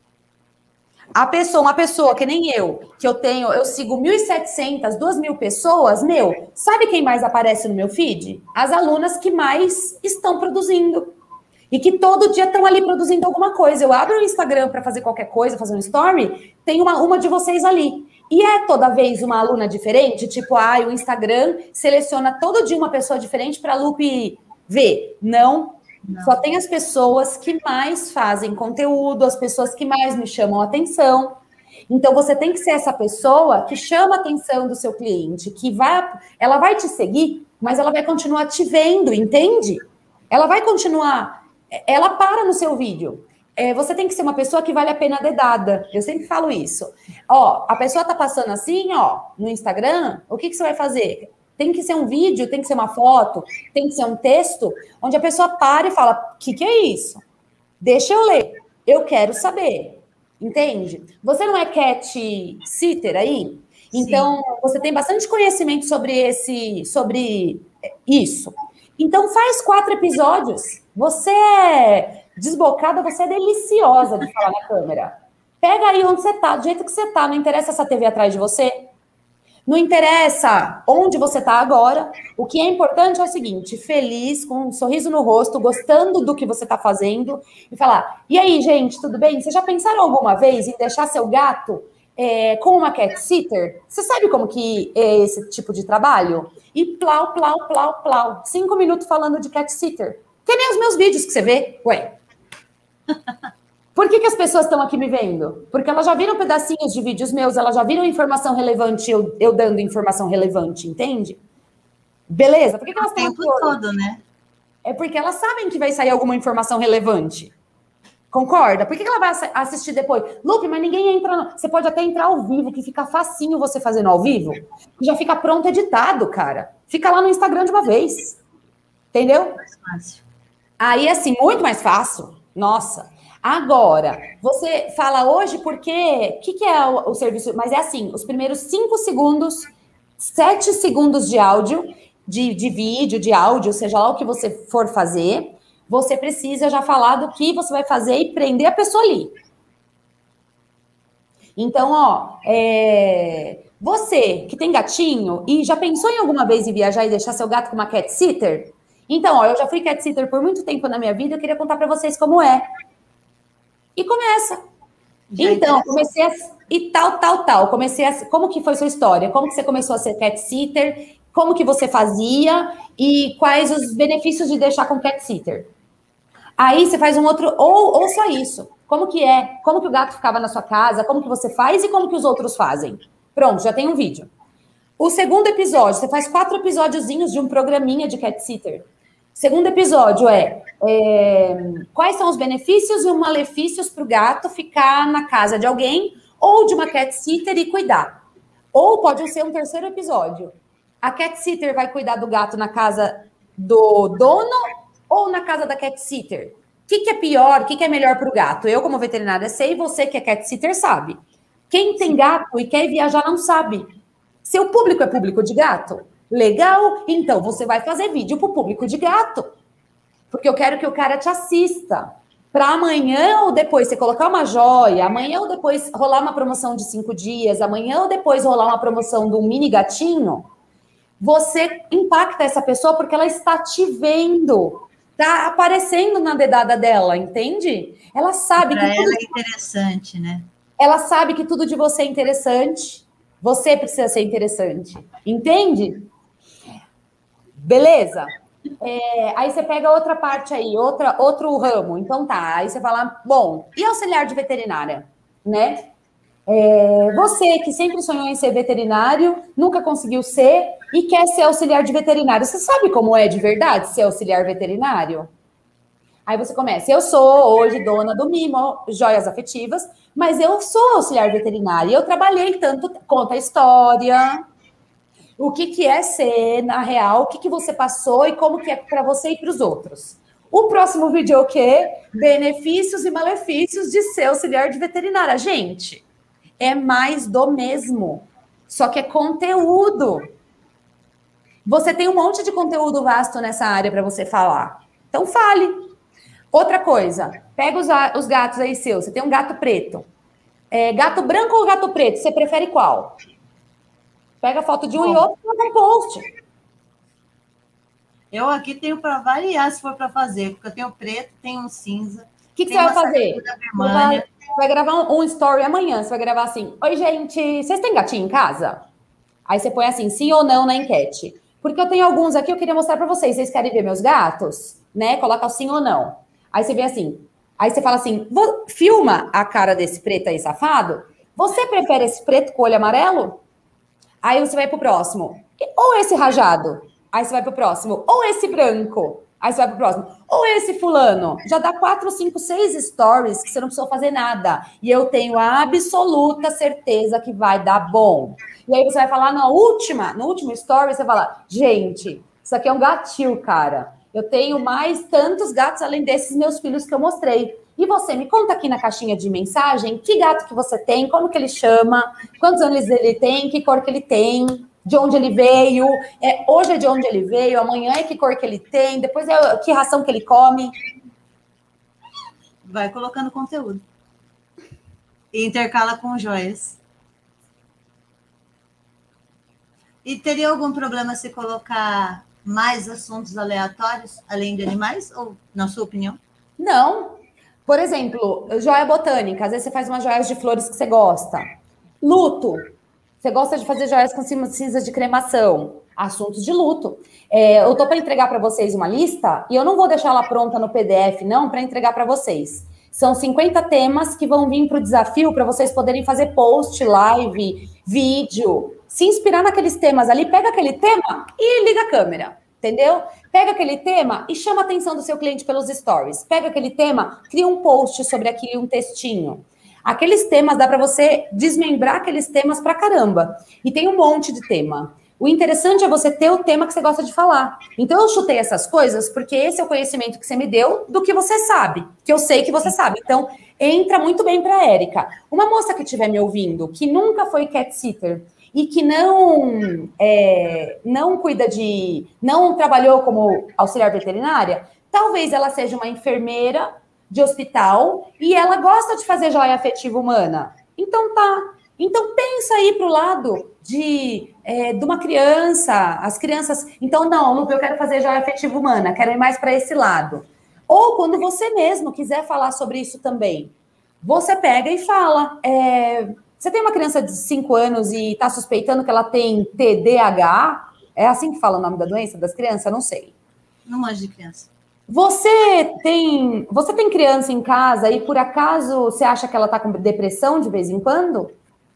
Uma pessoa que nem eu, que eu sigo 1.700, 2.000 pessoas, sabe quem mais aparece no meu feed? As alunas que mais estão produzindo. E que todo dia estão ali produzindo alguma coisa. Eu abro o Instagram para fazer qualquer coisa, fazer um story, tem uma de vocês ali. E é toda vez uma aluna diferente, tipo, o Instagram seleciona todo dia uma pessoa diferente para a Lupe ver. Não. Só tem as pessoas que mais fazem conteúdo, as pessoas que mais me chamam a atenção. Então, você tem que ser essa pessoa que chama a atenção do seu cliente, ela vai te seguir, mas ela vai continuar te vendo, entende? Ela vai continuar, ela para no seu vídeo. Você tem que ser uma pessoa que vale a pena dedada. Eu sempre falo isso. A pessoa tá passando assim, no Instagram, o que você vai fazer? Tem que ser um vídeo, tem que ser uma foto, tem que ser um texto, onde a pessoa para e fala, o que é isso? Deixa eu ler, eu quero saber, entende? Você não é cat sitter aí? Então, sim, você tem bastante conhecimento sobre isso. Então, faz 4 episódios. Você é desbocada, você é deliciosa de falar na câmera. Pega aí onde você tá, do jeito que você tá, não interessa essa TV atrás de você. Não interessa onde você está agora, o que é importante é o seguinte, feliz, com um sorriso no rosto, gostando do que você está fazendo, e falar, e aí, gente, tudo bem? Vocês já pensaram alguma vez em deixar seu gato com uma cat sitter? Você sabe como que é esse tipo de trabalho? E plau, plau, plau, plau, 5 minutos falando de cat sitter. Que nem os meus vídeos que você vê, ué. Por que as pessoas estão aqui me vendo? Porque elas já viram pedacinhos de vídeos meus, elas já viram informação relevante, eu dando informação relevante, entende? Beleza? Por que elas estão aqui hoje? O tempo todo, né? É porque elas sabem que vai sair alguma informação relevante. Concorda? Por que ela vai assistir depois? Lupe, mas ninguém entra... Você pode até entrar ao vivo, que fica facinho você fazendo ao vivo. Já fica pronto editado, cara. Fica lá no Instagram de uma vez. Entendeu? Mais fácil. Aí, assim, muito mais fácil. Nossa. Agora, você fala hoje porque... O que é o serviço? Mas é assim, os primeiros 5 segundos, 7 segundos de áudio, de vídeo, de áudio, seja lá o que você for fazer... Você precisa já falar do que você vai fazer e prender a pessoa ali. Então, ó, você que tem gatinho e já pensou em alguma vez em viajar e deixar seu gato com uma cat sitter? Então, ó, eu já fui cat sitter por muito tempo na minha vida, eu queria contar para vocês como é. E começa. Então, comecei a... E tal. Comecei a... Como que foi sua história? Como que você começou a ser cat sitter? Como que você fazia? E quais os benefícios de deixar com cat sitter? Aí você faz um outro, ou só isso. Como que é? Como que o gato ficava na sua casa? Como que você faz e como que os outros fazem? Pronto, já tem um vídeo. O segundo episódio, você faz 4 episódiozinhos de um programinha de cat sitter. Segundo episódio quais são os benefícios e os malefícios para o gato ficar na casa de alguém ou de uma cat sitter e cuidar. Ou pode ser um terceiro episódio. A cat sitter vai cuidar do gato na casa do dono ou na casa da cat sitter? O que é pior, o que é melhor para o gato? Eu, como veterinária, sei, você que é cat sitter sabe. Quem tem gato e quer viajar não sabe. Seu público é público de gato? Legal, então você vai fazer vídeo para o público de gato. Porque eu quero que o cara te assista. Para amanhã ou depois você colocar uma joia, amanhã ou depois rolar uma promoção de 5 dias, amanhã ou depois rolar uma promoção do mini gatinho, você impacta essa pessoa porque ela está te vendo. Tá aparecendo na dedada dela, entende? Ela sabe pra que ela é interessante, né? Ela sabe que tudo de você é interessante. Você precisa ser interessante. Entende? Beleza? Aí você pega outra parte aí, outro ramo. Então tá, aí você fala, bom, e auxiliar de veterinária, né? Você que sempre sonhou em ser veterinário, nunca conseguiu ser e quer ser auxiliar de veterinário. Você sabe como é de verdade ser auxiliar veterinário? Aí você começa, eu sou hoje dona do Mimo, Joias Afetivas, mas eu sou auxiliar veterinária. Eu trabalhei tanto, conta a história, o que é ser na real, o que você passou e como que é para você e para os outros. O próximo vídeo é o quê? Benefícios e malefícios de ser auxiliar de veterinária. Gente, é mais do mesmo, só que é conteúdo. Você tem um monte de conteúdo vasto nessa área para você falar. Então, fale. Outra coisa, pega os gatos aí seus. Você tem um gato preto. Gato branco ou gato preto? Você prefere qual? Pega a foto de um e outro e faz um post. Eu aqui tenho para variar se for para fazer, porque eu tenho preto, tenho um cinza. O que você vai fazer? Vai gravar um story amanhã. Você vai gravar assim: oi, gente, vocês têm gatinho em casa? Aí você põe assim, sim ou não na enquete. Porque eu tenho alguns aqui, eu queria mostrar para vocês. Vocês querem ver meus gatos? Né? Coloca o sim ou não. Aí você vê assim. Aí você fala assim, filma a cara desse preto aí, safado. Você prefere esse preto com olho amarelo? Aí você vai pro próximo. Ou esse rajado? Aí você vai pro próximo. Ou esse branco? Aí você vai pro próximo. Ou esse fulano? Já dá 4, 5, 6 stories que você não precisou fazer nada. E eu tenho a absoluta certeza que vai dar bom. E aí você vai falar no último story, você fala, gente, isso aqui é um gatil, cara. Eu tenho mais tantos gatos além desses meus filhos que eu mostrei. E você, me conta aqui na caixinha de mensagem que gato que você tem, como que ele chama, quantos anos ele tem, que cor que ele tem, de onde ele veio, hoje é de onde ele veio, amanhã é que cor que ele tem, depois é que ração que ele come. Vai colocando conteúdo. E intercala com joias. E teria algum problema se colocar mais assuntos aleatórios, além de animais, ou na sua opinião? Não. Por exemplo, joia botânica. Às vezes você faz umas joias de flores que você gosta. Luto. Você gosta de fazer joias com cinza de cremação. Assuntos de luto. Eu tô para entregar para vocês uma lista e eu não vou deixar ela pronta no PDF, não, para entregar para vocês. São 50 temas que vão vir para o desafio para vocês poderem fazer post, live, vídeo, se inspirar naqueles temas ali, pega aquele tema e liga a câmera, entendeu? Pega aquele tema e chama a atenção do seu cliente pelos stories. Pega aquele tema, cria um post sobre aquilo, um textinho. Aqueles temas, dá para você desmembrar aqueles temas pra caramba. E tem um monte de tema. O interessante é você ter o tema que você gosta de falar. Então, eu chutei essas coisas porque esse é o conhecimento que você me deu do que você sabe, que eu sei que você sabe. Então, entra muito bem para a Érica. Uma moça que estiver me ouvindo, que nunca foi cat sitter e que não cuida de... não trabalhou como auxiliar veterinária, talvez ela seja uma enfermeira de hospital e ela gosta de fazer joia afetiva humana. Então, tá. Então, pensa aí para o lado de uma criança, as crianças... Então, não, Lupe, eu quero fazer joia afetiva humana, quero ir mais para esse lado. Ou quando você mesmo quiser falar sobre isso também, você pega e fala... você tem uma criança de 5 anos e está suspeitando que ela tem TDAH? É assim que fala o nome da doença das crianças? Não sei. Não manjo de criança. Você tem criança em casa e por acaso você acha que ela está com depressão de vez em quando?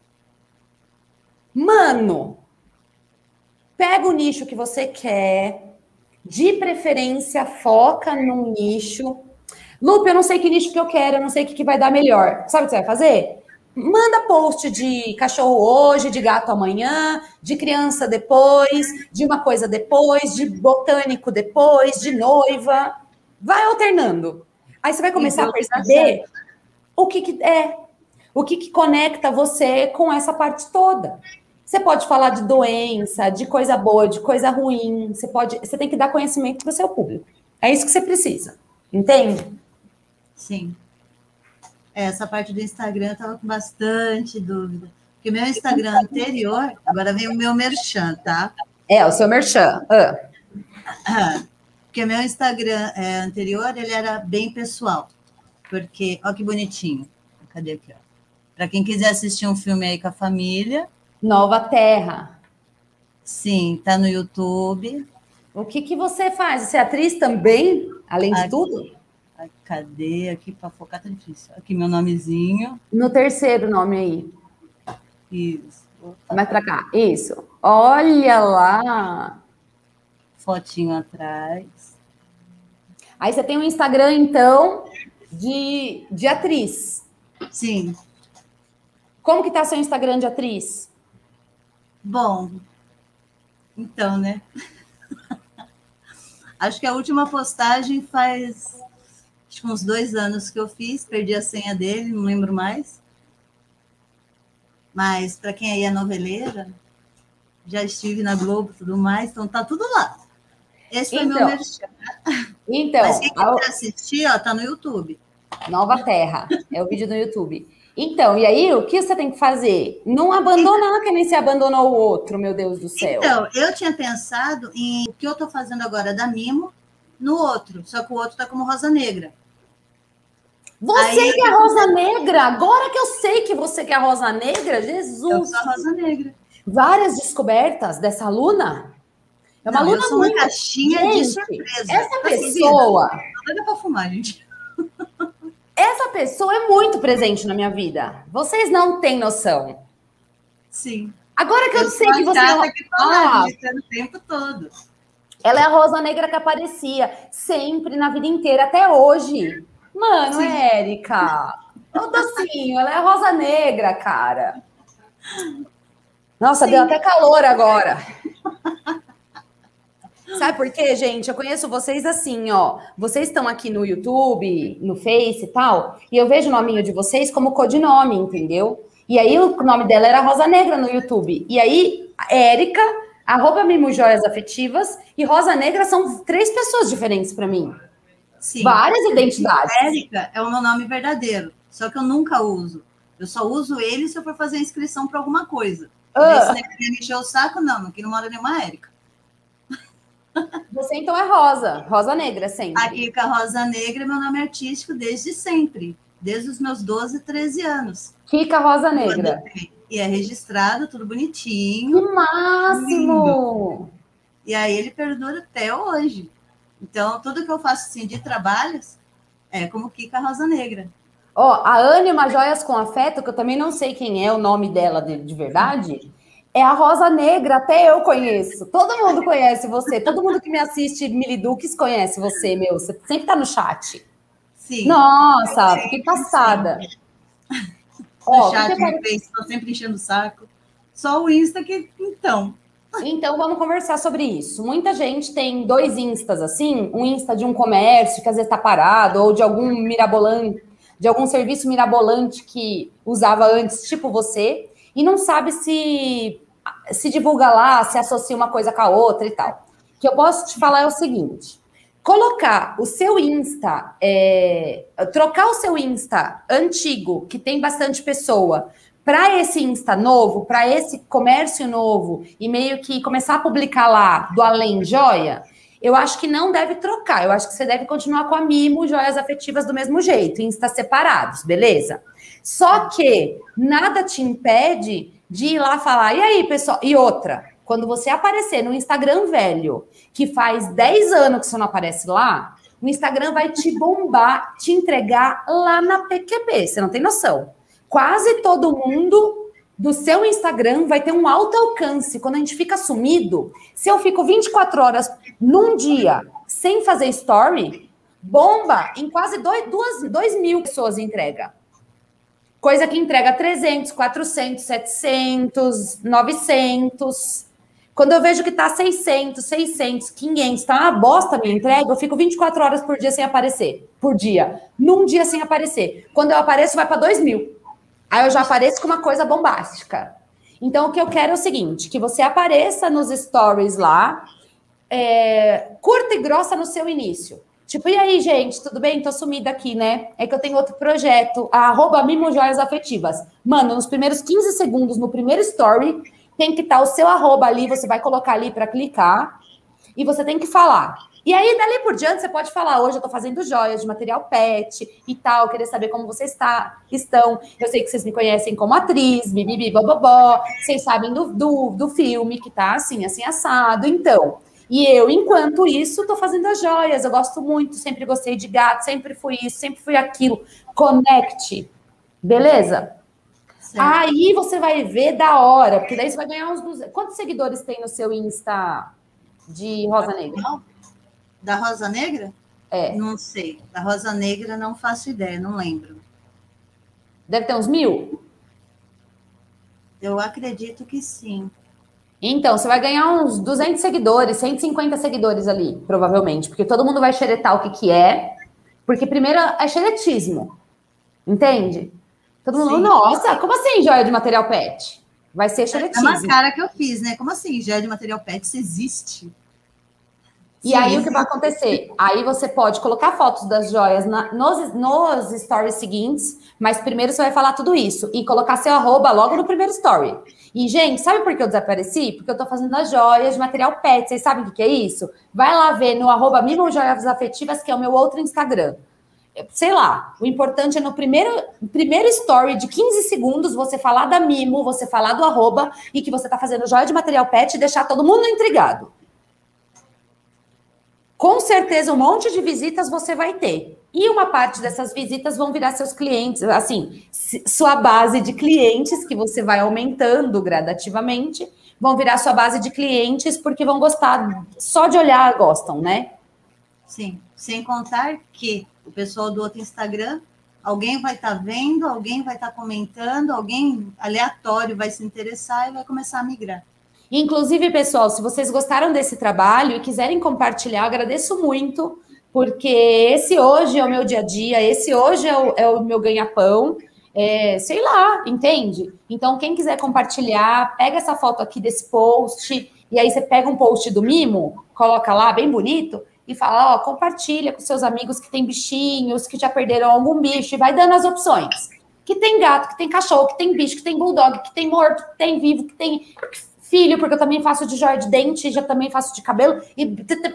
Mano, pega o nicho que você quer, de preferência foca num nicho. Lupe, eu não sei que nicho que eu quero, eu não sei o que vai dar melhor. Sabe o que você vai fazer? Manda post de cachorro hoje, de gato amanhã, de criança depois, de uma coisa depois, de botânico depois, de noiva. Vai alternando. Aí você vai começar a perceber o que conecta você com essa parte toda. Você pode falar de doença, de coisa boa, de coisa ruim. Você tem que dar conhecimento para o seu público. É isso que você precisa. Entende? Sim. Essa parte do Instagram eu estava com bastante dúvida. Porque meu Instagram anterior, agora vem o meu merchan, tá? O seu merchan. Porque meu Instagram anterior, ele era bem pessoal. Porque, ó que bonitinho. Cadê aqui, ó? Para quem quiser assistir um filme aí com a família. Nova Terra. Sim, tá no YouTube. O que você faz? Você é atriz também, além de tudo? Cadê? Aqui para focar tá difícil. Aqui meu nomezinho. No terceiro nome aí. Isso. Mais para cá. Isso. Olha lá. Fotinho atrás. Aí você tem um Instagram, então, de atriz. Sim. Como que tá seu Instagram de atriz? Bom, então, né? Acho que a última postagem faz uns 2 anos que eu fiz, perdi a senha dele, não lembro mais. Mas para quem aí é noveleira, já estive na Globo e tudo mais, então tá tudo lá. Esse foi meu merchan. Então, mas quem quiser assistir, ó, tá no YouTube. Nova Terra, é o vídeo no YouTube. Então, e aí, o que você tem que fazer? Não abandonar, que nem se abandonou o outro, meu Deus do céu. Então, eu tinha pensado em o que eu tô fazendo agora da Mimo no outro, só que o outro tá como Rosa Negra. Você que é Rosa Negra? Agora que eu sei que você que é Rosa Negra, Jesus! Eu sou a Rosa Negra. Várias descobertas dessa aluna? É uma aluna eu sou uma caixinha de surpresa. Essa pessoa... Não dá pra fumar, gente. Essa pessoa é muito presente na minha vida. Vocês não têm noção. Sim. Agora que eu sei que você... o tempo todo. Ela é a Rosa Negra que aparecia sempre na vida inteira, até hoje. Mano, sim. Érica, o docinho, ela é a Rosa Negra, cara. Nossa, sim. Deu até calor agora. Sabe por quê, gente? Eu conheço vocês assim, ó. Vocês estão aqui no YouTube, no Face e tal, e eu vejo o nominho de vocês como codinome, entendeu? E aí o nome dela era Rosa Negra no YouTube. E aí, Érica, @mimojoiasafetivas e Rosa Negra são 3 pessoas diferentes para mim. Sim. Várias identidades. Érica é o meu nome verdadeiro, só que eu nunca uso. Eu só uso ele se eu for fazer inscrição para alguma coisa. Se me encher o saco, não que não mora nenhuma Érica. Você então é Rosa Negra sempre. A Kika Rosa Negra é meu nome artístico desde sempre, desde os meus 12, 13 anos. Kika Rosa Negra. E é registrado, tudo bonitinho. Que máximo! Lindo. E aí ele perdura até hoje. Então, tudo que eu faço assim, de trabalhos é como Kika Rosa Negra. Ó, a Ânima Joias com Afeto, que eu também não sei quem é o nome dela de verdade, é a Rosa Negra, até eu conheço. Todo mundo conhece você. Todo mundo que me assiste Miliduques conhece você, meu. Você sempre tá no chat. Sim. Nossa, fiquei passada. No chat, no Face, estou sempre enchendo o saco. Só o Insta que, então... Então, vamos conversar sobre isso. Muita gente tem 2 Instas, assim, um Insta de um comércio que às vezes está parado, ou de algum mirabolante, de algum serviço mirabolante que usava antes, tipo você, e não sabe se divulga lá, se associa uma coisa com a outra e tal. O que eu posso te falar é o seguinte: colocar o seu Insta, trocar o seu Insta antigo, que tem bastante pessoa, para esse Insta novo, para esse comércio novo, e meio que começar a publicar lá do Além Joia, eu acho que não deve trocar. Eu acho que você deve continuar com a Mimo Joias Afetivas do mesmo jeito, Insta separados, beleza? Só que nada te impede de ir lá falar, e aí, pessoal? E outra, quando você aparecer no Instagram velho, que faz 10 anos que você não aparece lá, o Instagram vai te bombar, te entregar lá na PQP, você não tem noção. Quase todo mundo do seu Instagram vai ter um alto alcance. Quando a gente fica sumido, se eu fico 24 horas num dia sem fazer story, bomba em quase 2 mil pessoas entrega. Coisa que entrega 300, 400, 700, 900. Quando eu vejo que tá 600, 600, 500, tá uma bosta a minha entrega, eu fico 24 horas por dia sem aparecer. Por dia. Num dia sem aparecer. Quando eu apareço, vai para 2 mil. Aí eu já apareço com uma coisa bombástica. Então, o que eu quero é o seguinte, que você apareça nos stories lá, curta e grossa no seu início. Tipo, e aí, gente, tudo bem? Tô sumida aqui, né? É que eu tenho outro projeto, a @Mimo Joias Afetivas. Mano, nos primeiros 15 segundos, no primeiro story, tem que estar o seu arroba ali, você vai colocar ali para clicar, e você tem que falar. E aí, dali por diante, você pode falar, hoje eu tô fazendo joias de material pet e tal, querer saber como vocês estão. Eu sei que vocês me conhecem como atriz, bibibi, bobobó, vocês sabem do filme que tá assim, assim, assado. Então, e eu, enquanto isso, tô fazendo as joias. Eu gosto muito, sempre gostei de gato, sempre fui isso, sempre fui aquilo. Conecte, beleza? Certo. Aí você vai ver da hora, porque daí você vai ganhar uns 200. Quantos seguidores tem no seu Insta de Rosa Negra? Da Rosa Negra? É. Não sei. Da Rosa Negra não faço ideia, não lembro. Deve ter uns 1000? Eu acredito que sim. Então, você vai ganhar uns 200 seguidores, 150 seguidores ali, provavelmente. Porque todo mundo vai xeretar o que é. Porque primeiro é xeretismo. Entende? Todo mundo, nossa, como assim joia de material pet? Vai ser xeretismo. É uma cara que eu fiz, né? Como assim joia de material pet? Isso existe? E aí, o que vai acontecer? Aí você pode colocar fotos das joias nos stories seguintes, mas primeiro você vai falar tudo isso e colocar seu arroba logo no primeiro story. E, gente, sabe por que eu desapareci? Porque eu tô fazendo as joias de material pet. Vocês sabem o que é isso? Vai lá ver no @Mimo Joias Afetivas, que é o meu outro Instagram. Sei lá, o importante é no primeiro story de 15 segundos você falar da Mimo, você falar do arroba e que você tá fazendo joia de material pet e deixar todo mundo intrigado. Com certeza, um monte de visitas você vai ter. E uma parte dessas visitas vão virar seus clientes, assim, sua base de clientes, que você vai aumentando gradativamente, vão virar sua base de clientes, porque vão gostar, só de olhar gostam, né? Sim, sem contar que o pessoal do outro Instagram, alguém vai estar vendo, alguém vai estar comentando, alguém aleatório vai se interessar e vai começar a migrar. Inclusive, pessoal, se vocês gostaram desse trabalho e quiserem compartilhar, agradeço muito, porque esse hoje é o meu dia a dia, esse hoje é o meu ganha-pão, sei lá, entende? Então, quem quiser compartilhar, pega essa foto aqui desse post, e aí você pega um post do Mimo, coloca lá, bem bonito, e fala, ó, compartilha com seus amigos que tem bichinhos, que já perderam algum bicho, e vai dando as opções. Que tem gato, que tem cachorro, que tem bicho, que tem bulldog, que tem morto, que tem vivo, que tem filho, porque eu também faço de joia de dente, já também faço de cabelo, e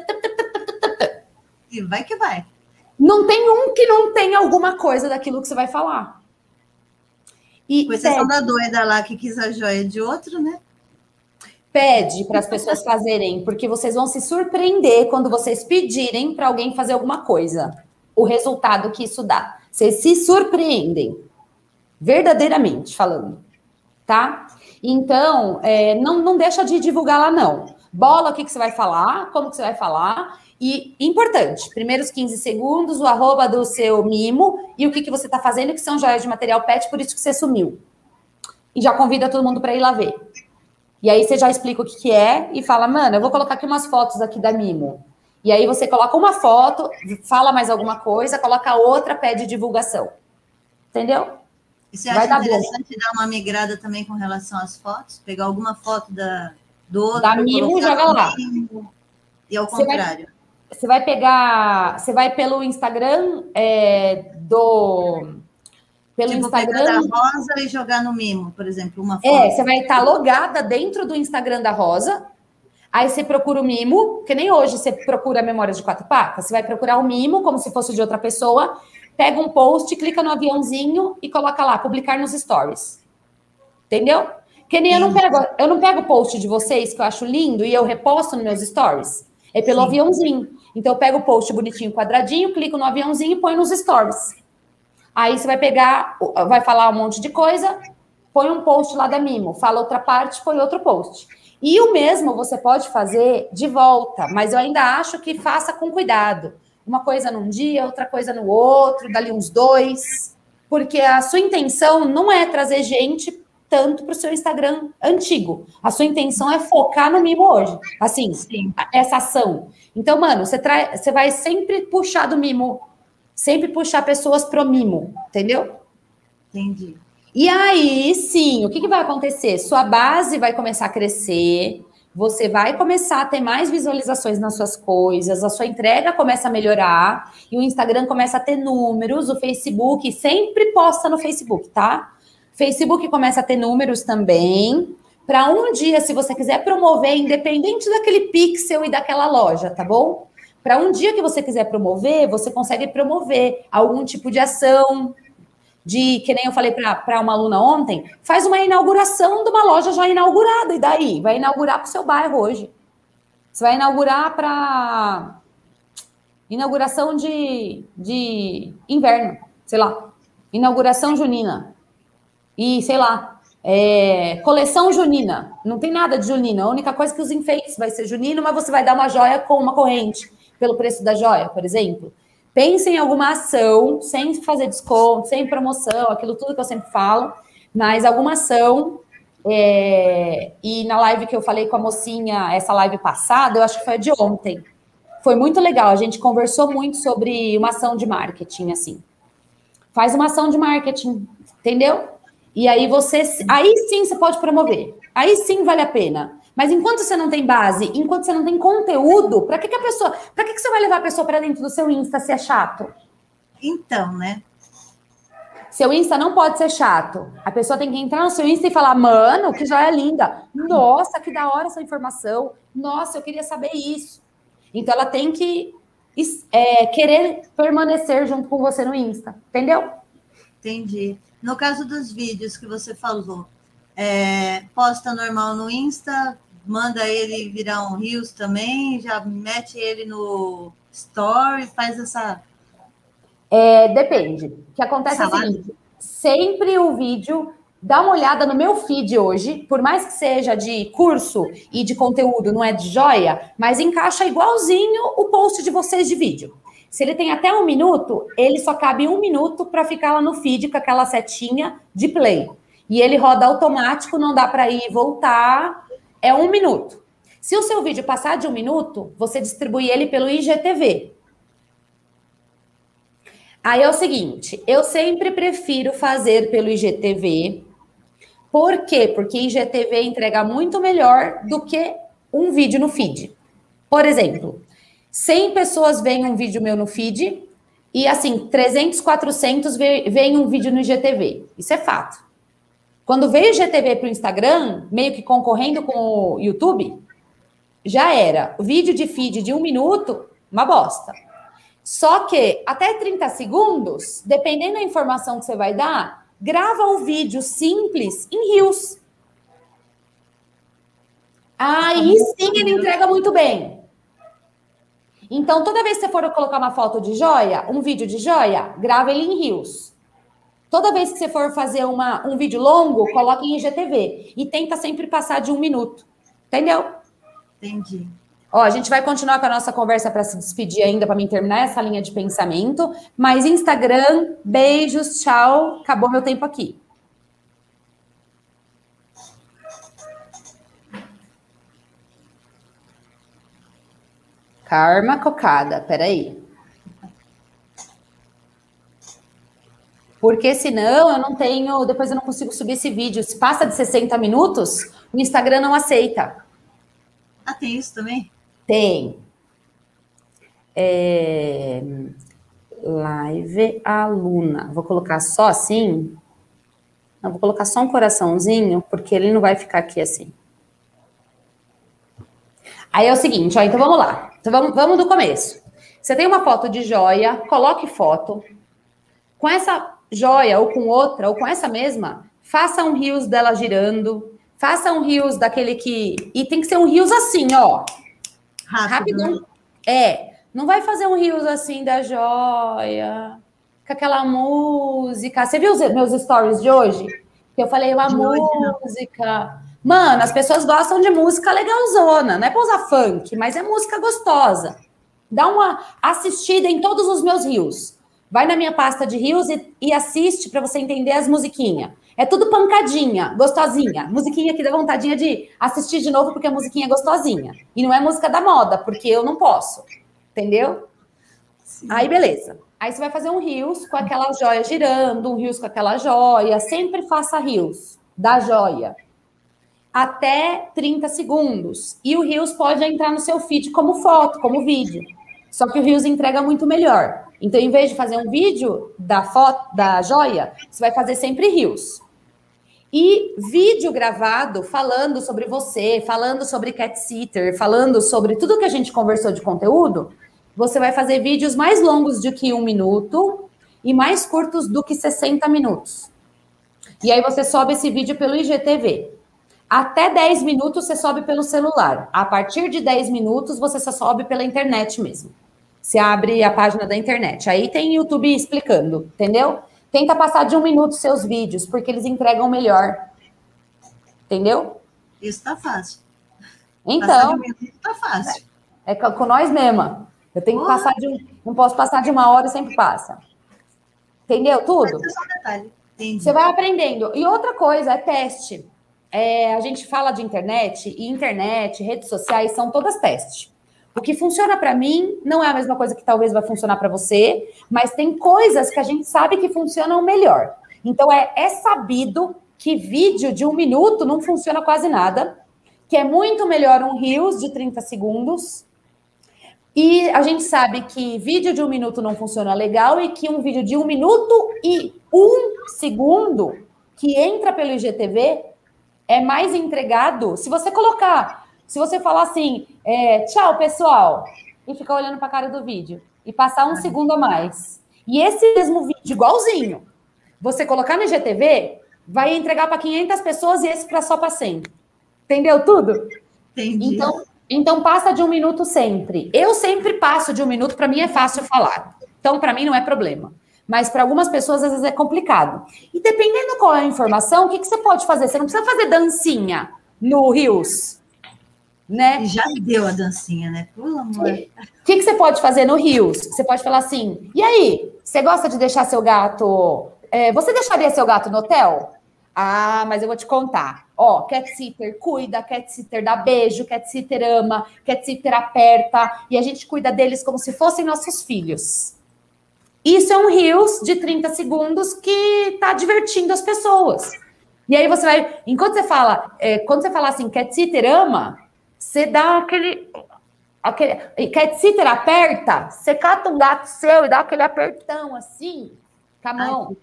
vai que vai. Não tem um que não tenha alguma coisa daquilo que você vai falar. E com exceção da doida lá que quis a joia de outro, né? Pede para as pessoas fazerem, porque vocês vão se surpreender quando vocês pedirem para alguém fazer alguma coisa. O resultado que isso dá. Vocês se surpreendem, verdadeiramente falando, tá? Então, não deixa de divulgar lá, não. Bola o que você vai falar, como que você vai falar. E, importante, primeiros 15 segundos, o arroba do seu mimo e o que você está fazendo, que são joias de material pet, por isso que você sumiu. E já convida todo mundo para ir lá ver. E aí você já explica o que é e fala, mano, eu vou colocar aqui umas fotos aqui da Mimo. E aí você coloca uma foto, fala mais alguma coisa, coloca outra, pede divulgação. Entendeu? E você acha interessante dar uma migrada também com relação às fotos? Pegar alguma foto do outro, da Mimo, joga lá. Mimo, e ao contrário. Você vai pegar, você vai pelo Instagram pelo Instagram da Rosa e jogar no Mimo, por exemplo, uma foto. Você vai estar logada dentro do Instagram da Rosa. Aí você procura o Mimo, que nem hoje você procura a Memória de Quatro Patas. Você vai procurar o Mimo como se fosse de outra pessoa, pega um post, clica no aviãozinho e coloca lá, publicar nos stories. Entendeu? Que nem eu não pego o post de vocês, que eu acho lindo, e eu reposto nos meus stories. É pelo aviãozinho. Então eu pego o post bonitinho, quadradinho, clico no aviãozinho e põe nos stories. Aí você vai pegar, vai falar um monte de coisa, põe um post lá da Mimo, fala outra parte, põe outro post. E o mesmo você pode fazer de volta, mas eu ainda acho que faça com cuidado. Uma coisa num dia, outra coisa no outro, dali uns 2, porque a sua intenção não é trazer gente tanto para o seu Instagram antigo. A sua intenção é focar no Mimo hoje. Assim, essa ação. Então, mano, você vai sempre puxar do Mimo, sempre puxar pessoas pro Mimo, entendeu? Entendi. E aí, sim, o que vai acontecer? Sua base vai começar a crescer, você vai começar a ter mais visualizações nas suas coisas, a sua entrega começa a melhorar, e o Instagram começa a ter números, o Facebook sempre posta no Facebook, tá? Facebook começa a ter números também, para um dia, se você quiser promover, independente daquele pixel e daquela loja, tá bom? Para um dia que você quiser promover, você consegue promover algum tipo de ação, que nem eu falei para uma aluna ontem, faz uma inauguração de uma loja já inaugurada, e daí? Vai inaugurar para o seu bairro hoje. Você vai inaugurar para inauguração de inverno, sei lá, inauguração junina, e sei lá, coleção junina, não tem nada de junina, a única coisa que os enfeites vai ser junino, mas você vai dar uma joia com uma corrente, pelo preço da joia, por exemplo. Pense em alguma ação, sem fazer desconto, sem promoção, aquilo tudo que eu sempre falo, mas alguma ação. E na live que eu falei com a mocinha, essa live passada, eu acho que foi a de ontem. Foi muito legal, a gente conversou muito sobre uma ação de marketing, assim. Faz uma ação de marketing, entendeu? E aí aí sim você pode promover. Aí sim vale a pena. Mas enquanto você não tem base, enquanto você não tem conteúdo, para que você vai levar a pessoa para dentro do seu Insta se é chato? Então, né? Seu Insta não pode ser chato. A pessoa tem que entrar no seu Insta e falar, mano, que joia linda. Nossa, que da hora essa informação. Nossa, eu queria saber isso. Então, ela tem que querer permanecer junto com você no Insta. Entendeu? Entendi. No caso dos vídeos que você falou, posta normal no Insta, manda ele virar um Reels também, já mete ele no Story, faz essa... Depende. O que acontece é o seguinte, sempre o vídeo, dá uma olhada no meu feed hoje, por mais que seja de curso e de conteúdo, não é de joia, mas encaixa igualzinho o post de vocês de vídeo. Se ele tem até 1 minuto, ele só cabe 1 minuto para ficar lá no feed com aquela setinha de play. E ele roda automático, não dá para ir e voltar, é 1 minuto. Se o seu vídeo passar de 1 minuto, você distribui ele pelo IGTV. Aí é o seguinte, eu sempre prefiro fazer pelo IGTV. Por quê? Porque IGTV entrega muito melhor do que um vídeo no feed. Por exemplo, 100 pessoas veem um vídeo meu no feed e, assim, 300, 400 veem um vídeo no IGTV. Isso é fato. Quando veio o IGTV para o Instagram, meio que concorrendo com o YouTube, já era. O vídeo de feed de 1 minuto, uma bosta. Só que até 30 segundos, dependendo da informação que você vai dar, grava um vídeo simples em Reels. Aí sim ele entrega muito bem. Então, toda vez que você for colocar uma foto de joia, um vídeo de joia, grava ele em Reels. Toda vez que você for fazer um vídeo longo, coloque em IGTV. E tenta sempre passar de 1 minuto. Entendeu? Entendi. Ó, a gente vai continuar com a nossa conversa para se despedir ainda, para mim terminar essa linha de pensamento. Mas Instagram, beijos, tchau. Acabou meu tempo aqui. Karma cocada, peraí. Porque senão eu não tenho, depois eu não consigo subir esse vídeo. Se passa de 60 minutos, o Instagram não aceita. Ah, tem isso também? Tem. Live aluna. Vou colocar só assim. Não, vou colocar só um coraçãozinho, porque ele não vai ficar aqui assim. Aí é o seguinte, ó, então vamos lá. Então vamos do começo. Você tem uma foto de joia, coloque foto. Com essa joia, ou com outra, ou com essa mesma, faça um reels dela girando. Faça um reels daquele que... E tem que ser um reels assim, ó. Rápido. Não vai fazer um reels assim da joia, com aquela música. Você viu os meus stories de hoje? Que eu falei uma música... Mano, as pessoas gostam de música legalzona, não é pra usar funk, mas é música gostosa. Dá uma assistida em todos os meus reels. Vai na minha pasta de reels e assiste para você entender as musiquinhas. É tudo pancadinha, gostosinha. Musiquinha que dá vontadinha de assistir de novo porque a musiquinha é gostosinha. E não é música da moda, porque eu não posso. Entendeu? Sim. Aí, beleza. Aí você vai fazer um reels com aquela joia girando, um reels com aquela joia. Sempre faça reels da joia. Até 30 segundos. E o Reels pode entrar no seu feed como foto, como vídeo. Só que o Reels entrega muito melhor. Então, em vez de fazer um vídeo da foto, da joia, você vai fazer sempre Reels. E vídeo gravado falando sobre você, falando sobre cat sitter, falando sobre tudo que a gente conversou de conteúdo, você vai fazer vídeos mais longos do que 1 minuto e mais curtos do que 60 minutos. E aí você sobe esse vídeo pelo IGTV. Até 10 minutos você sobe pelo celular. A partir de 10 minutos você só sobe pela internet mesmo. Você abre a página da internet. Aí tem YouTube explicando, entendeu? Tenta passar de 1 minuto seus vídeos, porque eles entregam melhor. Entendeu? Isso tá fácil. Então. Passar de 1 minuto tá fácil. É com nós mesma. Eu tenho que passar não posso passar de 1 hora e sempre passa. Entendeu tudo? Mas é só um detalhe. Entendi. Você vai aprendendo. E outra coisa, é teste. A gente fala de internet, e internet, redes sociais, são todas testes. O que funciona para mim não é a mesma coisa que talvez vai funcionar para você, mas tem coisas que a gente sabe que funcionam melhor. Então, é sabido que vídeo de 1 minuto não funciona quase nada, que é muito melhor um Reels de 30 segundos, e a gente sabe que vídeo de 1 minuto não funciona legal, e que um vídeo de 1 minuto e 1 segundo, que entra pelo IGTV, é mais entregado. Se você falar assim, tchau, pessoal, e ficar olhando para a cara do vídeo, e passar 1 segundo a mais, e esse mesmo vídeo, igualzinho, você colocar no IGTV, vai entregar para 500 pessoas e esse só para 100. Entendeu tudo? Entendi. Então passa de 1 minuto sempre. Eu sempre passo de 1 minuto, para mim é fácil falar. Então, para mim não é problema. Mas para algumas pessoas, às vezes, é complicado. E dependendo qual é a informação, o que você pode fazer? Você não precisa fazer dancinha no Reels, né? E já deu a dancinha, né? Pelo amor. O que você pode fazer no Reels? Você pode falar assim, e aí, você gosta de deixar seu gato... você deixaria seu gato no hotel? Ah, mas eu vou te contar. Ó, cat sitter cuida, cat sitter dá beijo, cat sitter ama, cat sitter aperta, e a gente cuida deles como se fossem nossos filhos. Isso é um Reels de 30 segundos que tá divertindo as pessoas. E aí você vai... Enquanto você fala... quando você fala assim, cat sitter ama, você dá aquele cat sitter aperta, você cata um gato seu e dá aquele apertão assim, com a mão.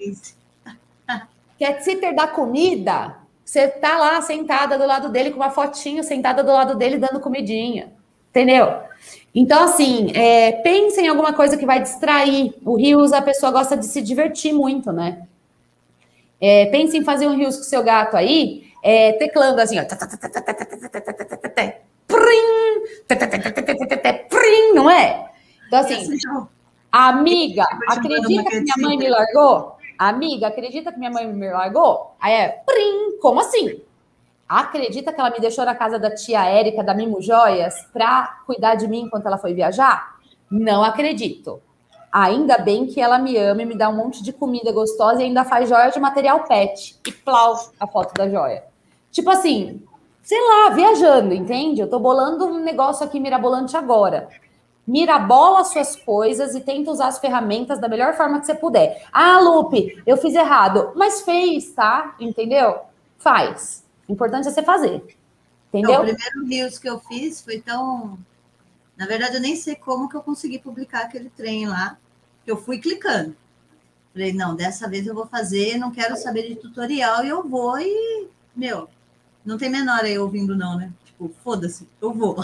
Cat sitter dá comida, você tá lá sentada do lado dele com uma fotinho, sentada do lado dele dando comidinha. Entendeu? Então, assim, pense em alguma coisa que vai distrair. O Reels, a pessoa gosta de se divertir muito, né? Pense em fazer um Reels com o seu gato aí, teclando assim, ó. Não é? Então, assim, amiga, acredita que minha mãe me largou? Amiga, acredita que minha mãe me largou? Aí é, prim, como assim? Acredita que ela me deixou na casa da tia Érica, da Mimo Joias, para cuidar de mim enquanto ela foi viajar? Não acredito. Ainda bem que ela me ama e me dá um monte de comida gostosa e ainda faz joia de material pet. E plau, a foto da joia. Tipo assim, sei lá, viajando, entende? Eu tô bolando um negócio aqui mirabolante agora. Mirabola suas coisas e tenta usar as ferramentas da melhor forma que você puder. Ah, Lupe, eu fiz errado. Mas fez, tá? Entendeu? Faz. O importante é você fazer. Entendeu? O primeiro Reels que eu fiz foi tão... Na verdade, eu nem sei como que eu consegui publicar aquele trem lá. Eu fui clicando. Falei, não, dessa vez eu vou fazer, não quero saber de tutorial e eu vou e, meu, não tem menor aí ouvindo não, né? Tipo, foda-se, eu vou.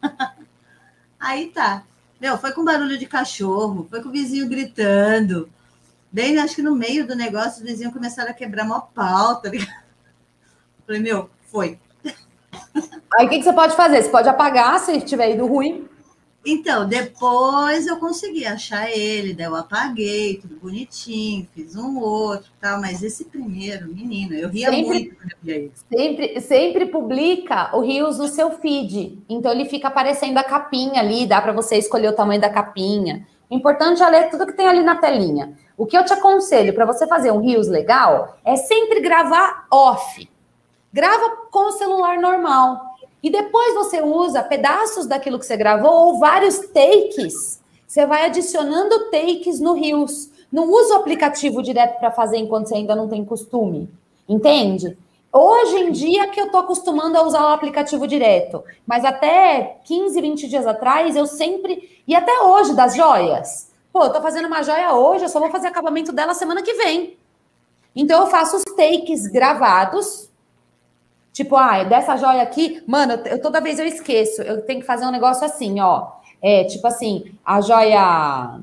Aí tá. Meu, foi com barulho de cachorro, foi com o vizinho gritando. Bem, acho que no meio do negócio, os vizinhos começaram a quebrar uma pau, tá ligado? Falei, meu, foi. Aí o que você pode fazer? Você pode apagar se tiver ido ruim. Então, depois eu consegui achar ele, daí eu apaguei, tudo bonitinho, fiz um outro e tal, mas esse primeiro, menina, eu ria muito quando eu via isso. Sempre publica o Reels no seu feed, então ele fica aparecendo a capinha ali, dá para você escolher o tamanho da capinha. O importante é ler tudo que tem ali na telinha. O que eu te aconselho para você fazer um Reels legal é sempre gravar off. Grava com o celular normal. E depois você usa pedaços daquilo que você gravou ou vários takes. Você vai adicionando takes no Reels. Não usa o aplicativo direto para fazer enquanto você ainda não tem costume. Entende? Hoje em dia que eu tô acostumando a usar o aplicativo direto. Mas até 15, 20 dias atrás, eu sempre... E até hoje, das joias. Pô, eu tô fazendo uma joia hoje, eu só vou fazer acabamento dela semana que vem. Então eu faço os takes gravados. Tipo, dessa joia aqui, mano, toda vez eu esqueço. Eu tenho que fazer um negócio assim, ó. Tipo assim, a joia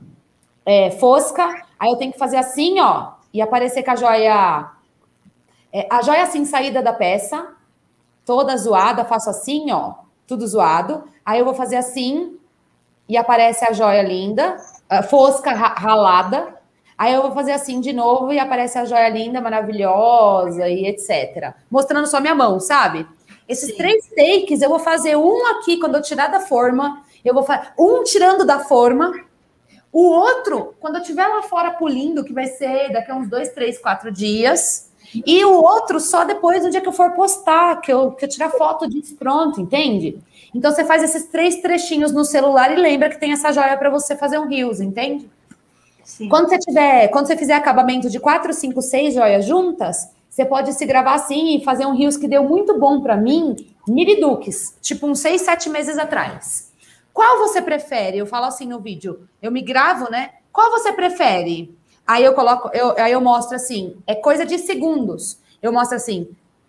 fosca, aí eu tenho que fazer assim, ó, e aparecer com a joia... a joia assim, saída da peça, toda zoada, faço assim, ó, tudo zoado. Aí eu vou fazer assim, e aparece a joia linda, fosca ralada. Aí eu vou fazer assim de novo e aparece a joia linda, maravilhosa e etc. Mostrando só minha mão, sabe? Esses Sim. 3 takes, eu vou fazer um aqui quando eu tirar da forma. Eu vou fazer um tirando da forma. O outro, quando eu estiver lá fora pulindo, que vai ser daqui a uns 2, 3, 4 dias. E o outro só depois do dia que eu for postar, que eu tirar foto disso pronto, entende? Então você faz esses 3 trechinhos no celular e lembra que tem essa joia para você fazer um Reels, entende? Sim. Quando você fizer acabamento de 4, 5, 6 joias juntas, você pode se gravar assim e fazer um Reels que deu muito bom para mim, Miriduques, tipo uns 6, 7 meses atrás. Qual você prefere? Eu falo assim no vídeo, eu me gravo, né? Qual você prefere? Aí eu coloco, aí eu mostro assim, é coisa de segundos. Eu mostro assim,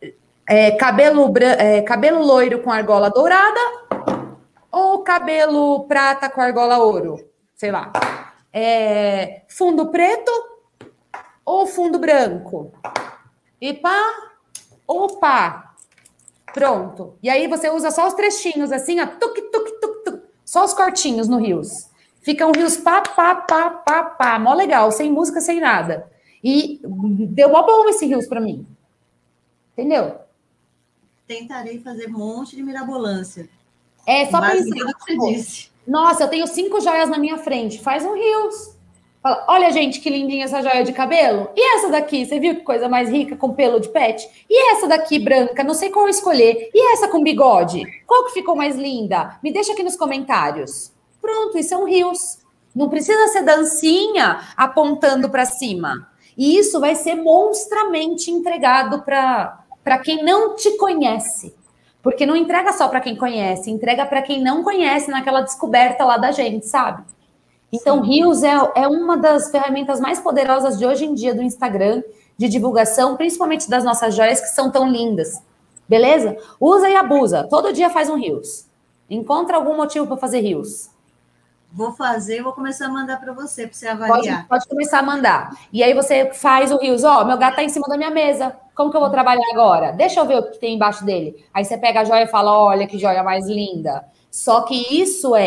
cabelo loiro com argola dourada ou cabelo prata com argola ouro? Sei lá. Fundo preto ou fundo branco? E pá, ou pá. Pronto. E aí você usa só os trechinhos assim, ó, tuc, tuc, tuc, tuc, só os cortinhos no Reels. Fica um Reels pá, pá, pá, pá, pá. Mó legal, sem música, sem nada. E deu mó bom esse Reels pra mim. Entendeu? Tentarei fazer um monte de mirabolância. Só pensando no que você disse. Nossa, eu tenho 5 joias na minha frente. Faz um Reels. Fala, olha, gente, que lindinha essa joia de cabelo. E essa daqui? Você viu que coisa mais rica com pelo de pet? E essa daqui branca? Não sei qual escolher. E essa com bigode? Qual que ficou mais linda? Me deixa aqui nos comentários. Pronto, isso é um Reels. Não precisa ser dancinha apontando para cima. E isso vai ser monstramente entregado para quem não te conhece. Porque não entrega só para quem conhece, entrega para quem não conhece naquela descoberta lá da gente, sabe? Então, Reels é uma das ferramentas mais poderosas de hoje em dia do Instagram, de divulgação, principalmente das nossas joias que são tão lindas. Beleza? Usa e abusa. Todo dia faz um Reels. Encontra algum motivo para fazer Reels. Vou fazer, vou começar a mandar para você avaliar. Pode começar a mandar. E aí você faz o Reels. Meu gato tá em cima da minha mesa. Como que eu vou trabalhar agora? Deixa eu ver o que tem embaixo dele. Aí você pega a joia e fala, olha que joia mais linda. Só que isso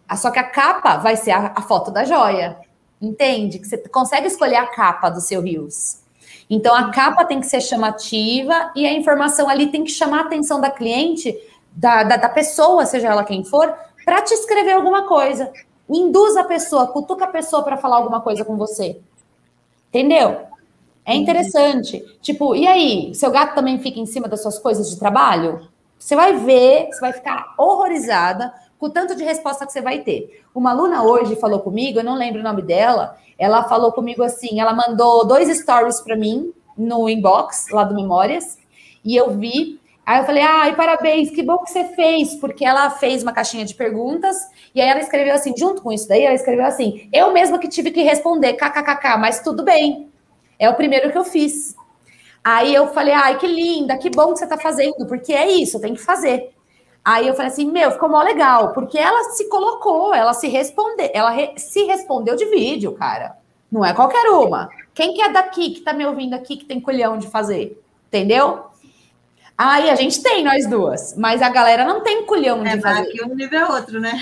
Só que a capa vai ser a foto da joia. Entende? Que você consegue escolher a capa do seu Reels. Então, a capa tem que ser chamativa e a informação ali tem que chamar a atenção da cliente, da pessoa, seja ela quem for, para te escrever alguma coisa. Induz a pessoa, cutuca a pessoa para falar alguma coisa com você. Entendeu? É interessante. Tipo, e aí? Seu gato também fica em cima das suas coisas de trabalho? Você vai ver, você vai ficar horrorizada com o tanto de resposta que você vai ter. Uma aluna hoje falou comigo, eu não lembro o nome dela, ela falou comigo assim, ela mandou 2 stories para mim no inbox, lá do Memórias, e eu vi, aí eu falei, ai, parabéns, que bom que você fez, porque ela fez uma caixinha de perguntas, e aí ela escreveu assim, junto com isso daí, ela escreveu assim, eu mesma que tive que responder, kkkk, mas tudo bem, é o primeiro que eu fiz. Aí eu falei, ai, que linda, que bom que você tá fazendo, porque é isso, tem que fazer. Aí eu falei assim, ficou mó legal, porque ela se colocou, ela se respondeu de vídeo, cara. Não é qualquer uma. Quem que é daqui, que tá me ouvindo aqui, que tem culhão de fazer? Entendeu? Aí a gente tem, nós duas, mas a galera não tem culhão de fazer. Aqui um nível é outro, né?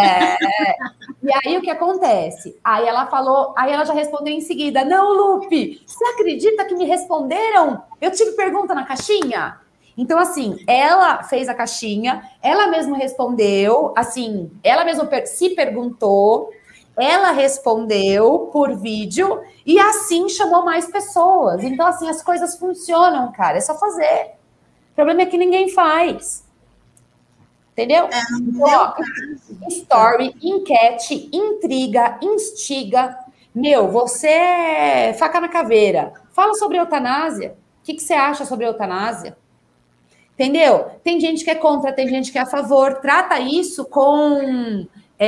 E aí o que acontece? Aí ela falou, aí ela já respondeu em seguida, não, Lupe, você acredita que me responderam? Eu tive pergunta na caixinha? Então, assim, ela fez a caixinha, ela mesma respondeu, assim, ela mesma se perguntou, ela respondeu por vídeo e assim chamou mais pessoas. Então, assim, as coisas funcionam, cara, é só fazer. O problema é que ninguém faz. Entendeu? Então, ó, story, enquete, intriga, instiga. Você é faca na caveira. Fala sobre eutanásia. O que você acha sobre eutanásia? Entendeu? Tem gente que é contra, tem gente que é a favor. Trata isso com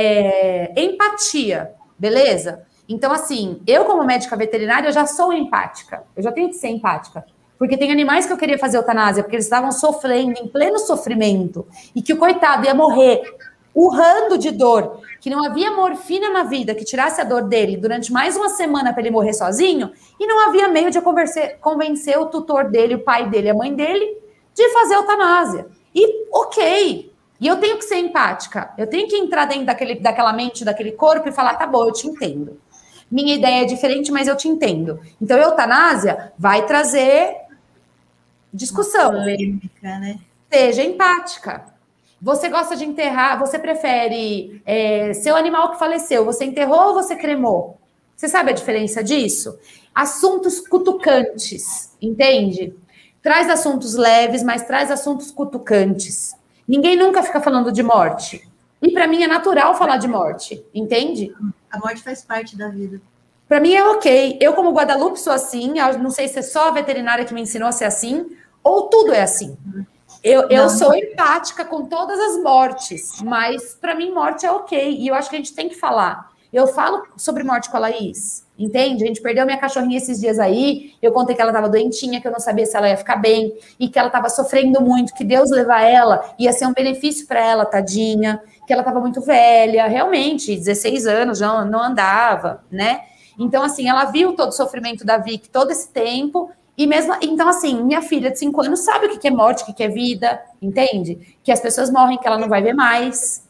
empatia, beleza? Então, assim, eu como médica veterinária, eu já sou empática. Eu já tenho que ser empática. Porque tem animais que eu queria fazer eutanásia, porque eles estavam sofrendo, em pleno sofrimento, e que o coitado ia morrer urrando de dor, que não havia morfina na vida que tirasse a dor dele durante mais uma semana para ele morrer sozinho, e não havia meio de convencer o tutor dele, o pai dele, a mãe dele, de fazer eutanásia. E ok, e eu tenho que ser empática, eu tenho que entrar dentro daquela mente, daquele corpo e falar, tá bom, eu te entendo. Minha ideia é diferente, mas eu te entendo. Então, eutanásia vai trazer discussão. Polêmica, né? Seja empática. Você gosta de enterrar, você prefere seu animal que faleceu, você enterrou ou você cremou? Você sabe a diferença disso? Assuntos cutucantes, entende? Traz assuntos leves, mas traz assuntos cutucantes. Ninguém nunca fica falando de morte. E para mim é natural falar de morte, entende? A morte faz parte da vida. Para mim é ok. Eu, como Guadalupe, sou assim. Eu não sei se é só a veterinária que me ensinou a ser assim, ou tudo é assim. Eu sou empática com todas as mortes, mas para mim morte é ok. E eu acho que a gente tem que falar. Eu falo sobre morte com a Laís, entende? A gente perdeu minha cachorrinha esses dias aí, eu contei que ela estava doentinha, que eu não sabia se ela ia ficar bem, e que ela estava sofrendo muito, que Deus levar ela ia ser um benefício para ela, tadinha, que ela estava muito velha, realmente, 16 anos, já não andava, né? Então, assim, ela viu todo o sofrimento da Vicky todo esse tempo, e mesmo, então, assim, minha filha de 5 anos sabe o que é morte, o que é vida, entende? Que as pessoas morrem, que ela não vai ver mais.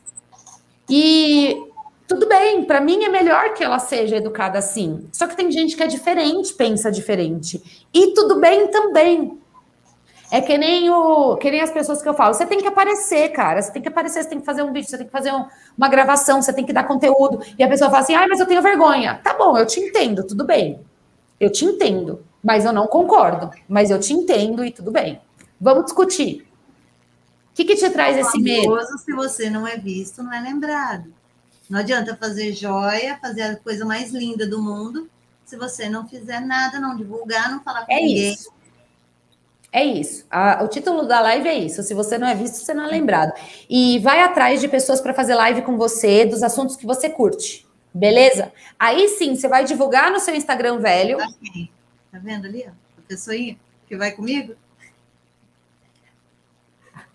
E tudo bem, para mim é melhor que ela seja educada assim. Só que tem gente que é diferente, pensa diferente. E tudo bem também. É que nem as pessoas que eu falo, você tem que aparecer, cara. Você tem que aparecer, você tem que fazer um vídeo, você tem que fazer uma gravação, você tem que dar conteúdo. E a pessoa fala assim, mas eu tenho vergonha. Tá bom, eu te entendo, tudo bem. Eu te entendo, mas eu não concordo. Mas eu te entendo e tudo bem. Vamos discutir. O que te traz esse medo? Se você não é visto, não é lembrado. Não adianta fazer joia, fazer a coisa mais linda do mundo, se você não fizer nada, não divulgar, não falar com ninguém. Isso. É isso. O título da live é isso. Se você não é visto, você não é lembrado. E vai atrás de pessoas para fazer live com você, dos assuntos que você curte. Beleza? Aí sim, você vai divulgar no seu Instagram velho. Tá vendo ali, ó? A pessoinha que vai comigo?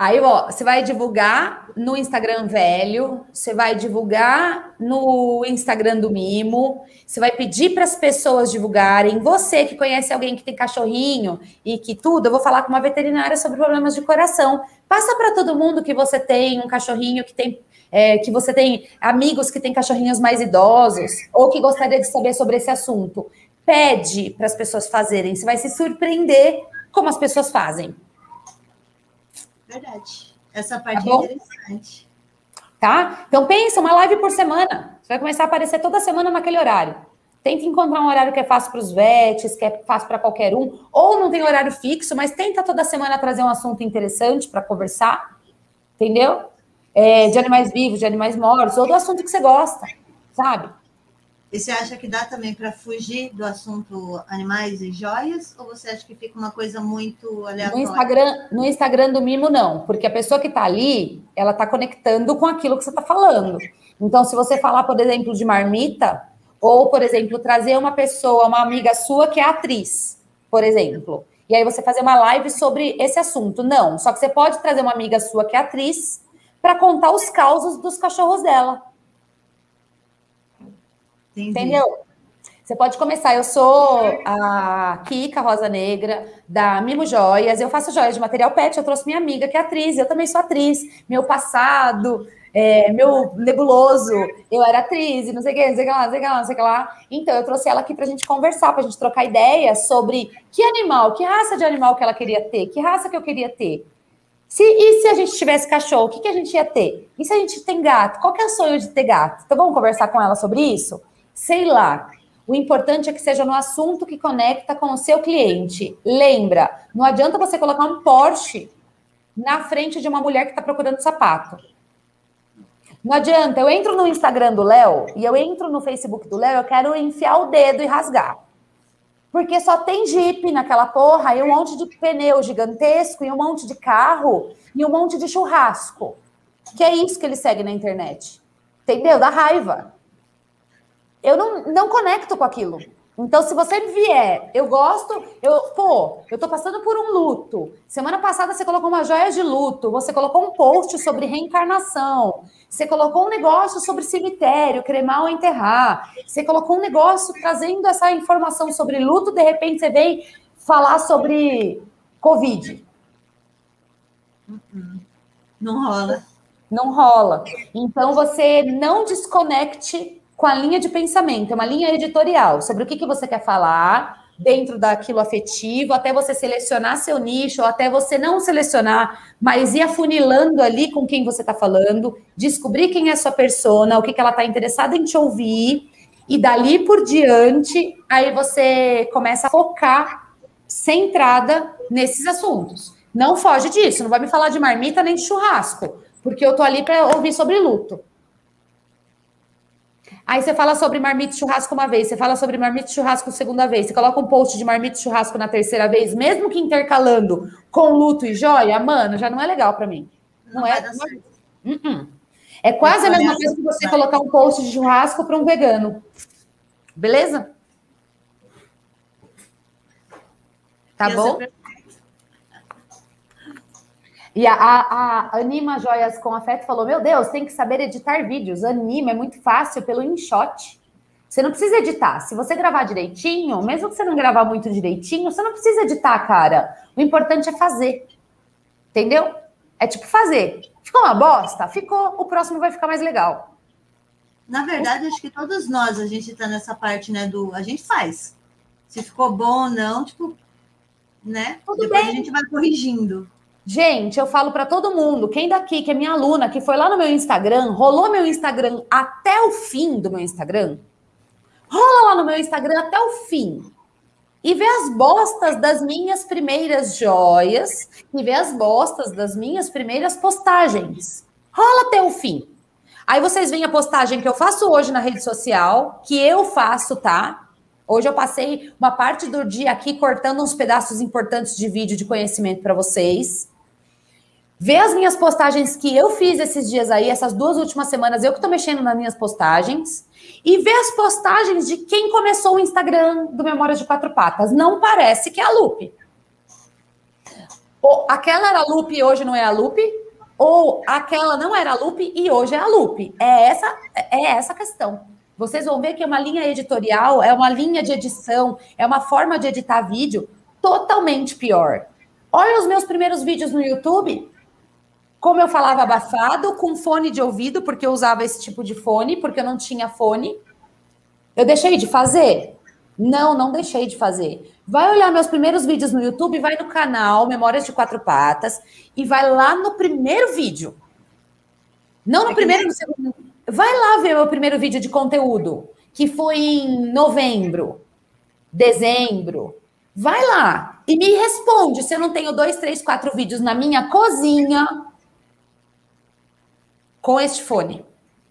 Aí, ó, você vai divulgar no Instagram velho, você vai divulgar no Instagram do Mimo, você vai pedir para as pessoas divulgarem. Você que conhece alguém que tem cachorrinho e que tudo, eu vou falar com uma veterinária sobre problemas de coração. Passa para todo mundo que você tem um cachorrinho que tem, que você tem amigos que têm cachorrinhos mais idosos ou que gostaria de saber sobre esse assunto. Pede para as pessoas fazerem, você vai se surpreender como as pessoas fazem. Verdade. Essa parte é interessante. Tá? Então, pensa, uma live por semana. Você vai começar a aparecer toda semana naquele horário. Tenta encontrar um horário que é fácil para os vets, que é fácil para qualquer um. Ou não tem horário fixo, mas tenta toda semana trazer um assunto interessante para conversar. Entendeu? De animais vivos, de animais mortos, ou do assunto que você gosta, sabe? E você acha que dá também para fugir do assunto animais e joias? Ou você acha que fica uma coisa muito aleatória? No Instagram do Mimo, não. Porque a pessoa que está ali, ela está conectando com aquilo que você está falando. Então, se você falar, por exemplo, de marmita, ou, por exemplo, trazer uma pessoa, uma amiga sua que é atriz, por exemplo, e aí você fazer uma live sobre esse assunto. Não. Só que você pode trazer uma amiga sua que é atriz para contar os causos dos cachorros dela. Entendi. Entendeu? Você pode começar. Eu sou a Kika Rosa Negra, da Mimo Joias. Eu faço joias de material pet. Eu trouxe minha amiga, que é atriz. Eu também sou atriz. Meu passado, meu nebuloso. Eu era atriz e não sei o que, não sei o que lá, não sei o que lá, não sei o que lá. Então, eu trouxe ela aqui pra gente conversar, pra gente trocar ideias sobre que animal, que raça de animal que ela queria ter, que raça que eu queria ter. E se a gente tivesse cachorro, o que a gente ia ter? E se a gente tem gato? Qual que é o sonho de ter gato? Então, vamos conversar com ela sobre isso? Sei lá. O importante é que seja no assunto que conecta com o seu cliente. Lembra, não adianta você colocar um Porsche na frente de uma mulher que está procurando sapato. Não adianta, eu entro no Instagram do Léo e eu entro no Facebook do Léo, eu quero enfiar o dedo e rasgar. Porque só tem Jeep naquela porra e um monte de pneu gigantesco e um monte de carro e um monte de churrasco. Que é isso que ele segue na internet. Entendeu? Dá raiva. Eu não conecto com aquilo. Então, se você vier, eu gosto, eu tô passando por um luto. Semana passada você colocou uma joia de luto, você colocou um post sobre reencarnação, você colocou um negócio sobre cemitério, cremar ou enterrar, você colocou um negócio trazendo essa informação sobre luto, de repente você vem falar sobre Covid. Não rola. Não rola. Então, você não desconecte com a linha de pensamento, é uma linha editorial sobre o que você quer falar dentro daquilo afetivo, até você selecionar seu nicho, ou até você não selecionar, mas ir afunilando ali com quem você está falando, descobrir quem é a sua persona, o que ela está interessada em te ouvir, e dali por diante, aí você começa a focar centrada nesses assuntos. Não foge disso, não vai me falar de marmita nem de churrasco, porque eu tô ali para ouvir sobre luto. Aí você fala sobre marmita e churrasco uma vez, você fala sobre marmita e churrasco segunda vez, você coloca um post de marmita e churrasco na terceira vez, mesmo que intercalando com luto e joia, mano, já não é legal para mim. Não é? É quase a mesma coisa que você colocar um post de churrasco para um vegano. Beleza? Tá bom? E a Anima Joias com Afeto falou, meu Deus, tem que saber editar vídeos. Anima, é muito fácil pelo InShot. Você não precisa editar. Se você gravar direitinho, mesmo que você não gravar muito direitinho, você não precisa editar, cara. O importante é fazer. Entendeu? É tipo fazer. Ficou uma bosta? Ficou. O próximo vai ficar mais legal. Na verdade, acho que todos nós, a gente tá nessa parte, né, a gente faz. Se ficou bom ou não, tipo, né? Tudo depois bem. A gente vai corrigindo. Gente, eu falo para todo mundo, quem daqui, que é minha aluna, que foi lá no meu Instagram, rolou meu Instagram até o fim do meu Instagram, rola lá no meu Instagram até o fim e vê as bostas das minhas primeiras joias e vê as bostas das minhas primeiras postagens. Rola até o fim. Aí vocês veem a postagem que eu faço hoje na rede social, que eu faço, tá? Hoje eu passei uma parte do dia aqui cortando uns pedaços importantes de vídeo de conhecimento para vocês. Vê as minhas postagens que eu fiz esses dias aí, essas 2 últimas semanas, eu que tô mexendo nas minhas postagens. E vê as postagens de quem começou o Instagram do Memórias de Quatro Patas. Não parece que é a Lupe. aquela era a Lupe e hoje não é a Lupe, ou aquela não era a Lupe e hoje é a Lupe. É essa a questão. Vocês vão ver que é uma linha editorial, é uma linha de edição, é uma forma de editar vídeo totalmente pior. Olha os meus primeiros vídeos no YouTube, como eu falava abafado, com fone de ouvido, porque eu usava esse tipo de fone, porque eu não tinha fone. Eu deixei de fazer? Não deixei de fazer. Vai olhar meus primeiros vídeos no YouTube, vai no canal Memórias de Quatro Patas e vai lá no primeiro vídeo. Não no primeiro, no segundo. Vai lá ver meu primeiro vídeo de conteúdo, que foi em novembro, dezembro. Vai lá e me responde se eu não tenho 2, 3, 4 vídeos na minha cozinha com este fone.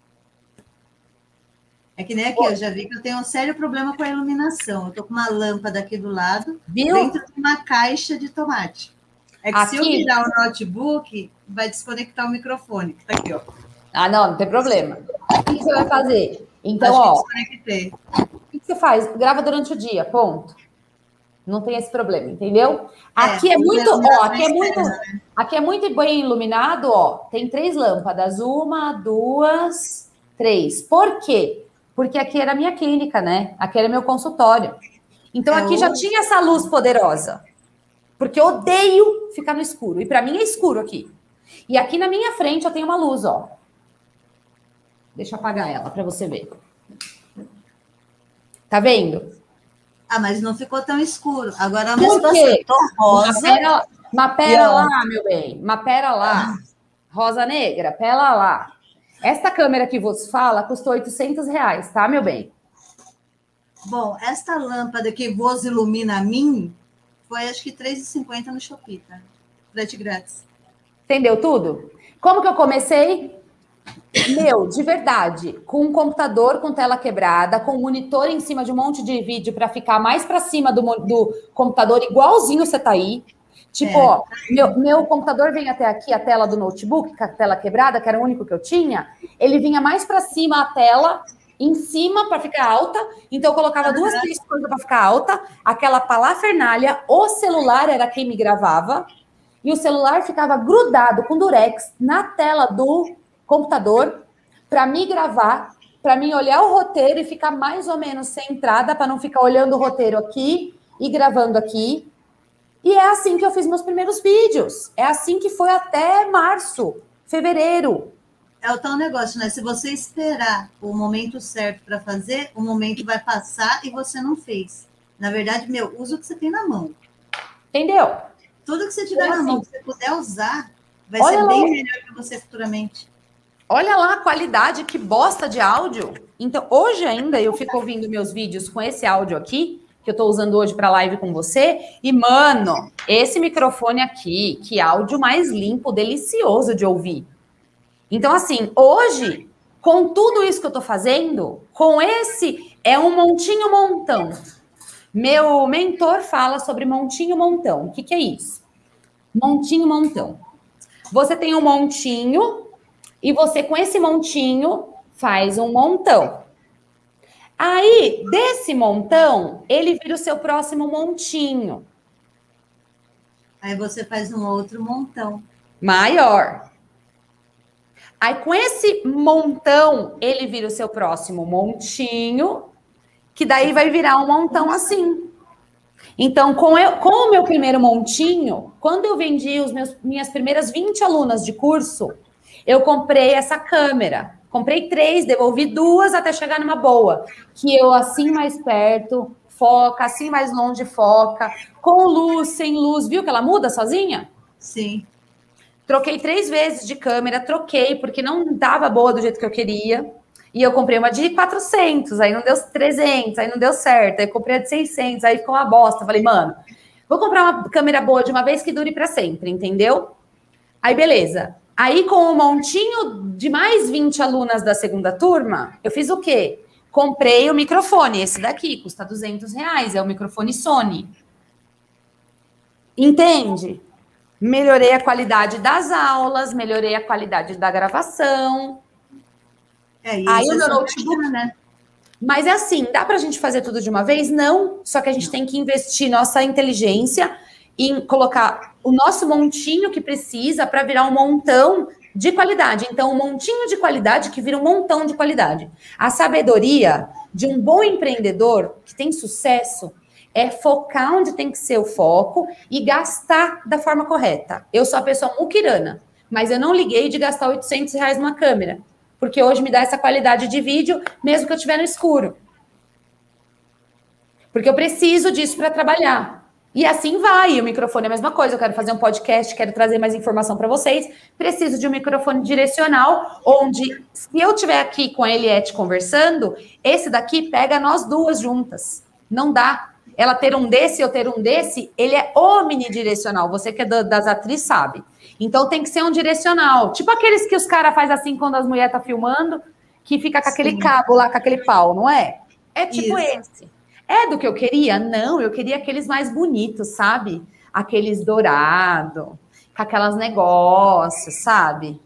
É que nem aqui, eu já vi que eu tenho um sério problema com a iluminação. Eu tô com uma lâmpada aqui do lado, Viu? dentro de uma caixa de tomate. É que aqui, se eu virar o notebook, vai desconectar o microfone, que tá aqui, ó. Ah, não tem problema. O que você vai fazer? Então, Acho ó, desconectei. o que você faz? Grava durante o dia, ponto. Não tem esse problema, entendeu? Aqui é muito, ó, aqui é muito bem iluminado, ó. Tem 3 lâmpadas, 1, 2, 3. Por quê? Porque aqui era a minha clínica, né? Aqui era meu consultório. Então aqui já tinha essa luz poderosa. Porque eu odeio ficar no escuro. E para mim é escuro aqui. E aqui na minha frente eu tenho uma luz, ó. Deixa eu apagar ela para você ver. Tá vendo? Ah, mas não ficou tão escuro. Agora é uma Por situação quê? tão rosa. Mas pera lá, meu bem. Mas pera lá. Rosa negra, pera lá. Esta câmera que vos fala custou R$800, tá, meu bem? Bom, esta lâmpada que vos ilumina a mim foi acho que R$3,50 no Shopee, tá? Frete grátis. Entendeu tudo? Como que eu comecei? Meu, de verdade, com um computador com tela quebrada, com um monitor em cima de um monte de vídeo para ficar mais para cima do computador, igualzinho você tá aí. Tipo, ó, meu computador vem até aqui, a tela do notebook, com a tela quebrada, que era o único que eu tinha, ele vinha mais para cima a tela, em cima para ficar alta, então eu colocava 2, 3 coisas para ficar alta, aquela parafernália, o celular era quem me gravava, e o celular ficava grudado com durex na tela do computador para me gravar, para mim olhar o roteiro e ficar mais ou menos centrada, para não ficar olhando o roteiro aqui e gravando aqui. E é assim que eu fiz meus primeiros vídeos. É assim que foi até março, fevereiro. É o tal negócio, né? Se você esperar o momento certo para fazer, o momento vai passar e você não fez. Na verdade, usa o que você tem na mão. Entendeu? Tudo que você tiver na mão, que você puder usar, vai ser bem melhor para você futuramente. Olha lá a qualidade, que bosta de áudio. Então, hoje ainda eu fico ouvindo meus vídeos com esse áudio aqui, que eu tô usando hoje para live com você, e, mano, esse microfone aqui, que áudio mais limpo, delicioso de ouvir. Então, assim, hoje, com tudo isso que eu tô fazendo, com esse, é um montinho montão. Meu mentor fala sobre montinho montão. O que que é isso? Montinho montão. Você tem um montinho e você, com esse montinho, faz um montão. Aí, desse montão, ele vira o seu próximo montinho. Aí você faz um outro montão. Maior. Aí, com esse montão, ele vira o seu próximo montinho, que daí vai virar um montão assim. Então, com o meu primeiro montinho, quando eu vendi minhas primeiras 20 alunas de curso, eu comprei essa câmera. Comprei 3, devolvi 2 até chegar numa boa. Que eu, assim mais perto, foca, assim mais longe, foca. Com luz, sem luz. Viu que ela muda sozinha? Sim. Troquei 3 vezes de câmera, troquei, porque não dava boa do jeito que eu queria. E eu comprei uma de 400, aí não deu 300, aí não deu certo. Aí comprei a de 600, aí ficou uma bosta. Falei, mano, vou comprar uma câmera boa de uma vez que dure para sempre, entendeu? Aí, beleza. Aí, com o montinho de mais 20 alunas da segunda turma, eu fiz o quê? Comprei o microfone, esse daqui, custa R$200, é o microfone Sony. Entende? Melhorei a qualidade das aulas, melhorei a qualidade da gravação. Aí o meu notebook, né? Mas é assim, dá pra gente fazer tudo de uma vez? Não, só que a gente tem que investir nossa inteligência em colocar o nosso montinho que precisa para virar um montão de qualidade. Então, um montinho de qualidade que vira um montão de qualidade. A sabedoria de um bom empreendedor que tem sucesso é focar onde tem que ser o foco e gastar da forma correta. Eu sou a pessoa muquirana, mas eu não liguei de gastar R$800 numa câmera, porque hoje me dá essa qualidade de vídeo, mesmo que eu estiver no escuro. Porque eu preciso disso para trabalhar. E assim vai. E o microfone é a mesma coisa. Eu quero fazer um podcast, quero trazer mais informação para vocês. Preciso de um microfone direcional, onde, se eu estiver aqui com a Eliette conversando, esse daqui pega nós duas juntas. Não dá. Ela ter um desse, eu ter um desse, ele é omnidirecional. Você que é das atrizes sabe. Então tem que ser um direcional. Tipo aqueles que os caras fazem assim quando as mulheres estão filmando, que fica com aquele cabo lá, com aquele pau, não é? É tipo esse. É do que eu queria? Não, eu queria aqueles mais bonitos, sabe? Aqueles dourados, com aquelas negócios, sabe?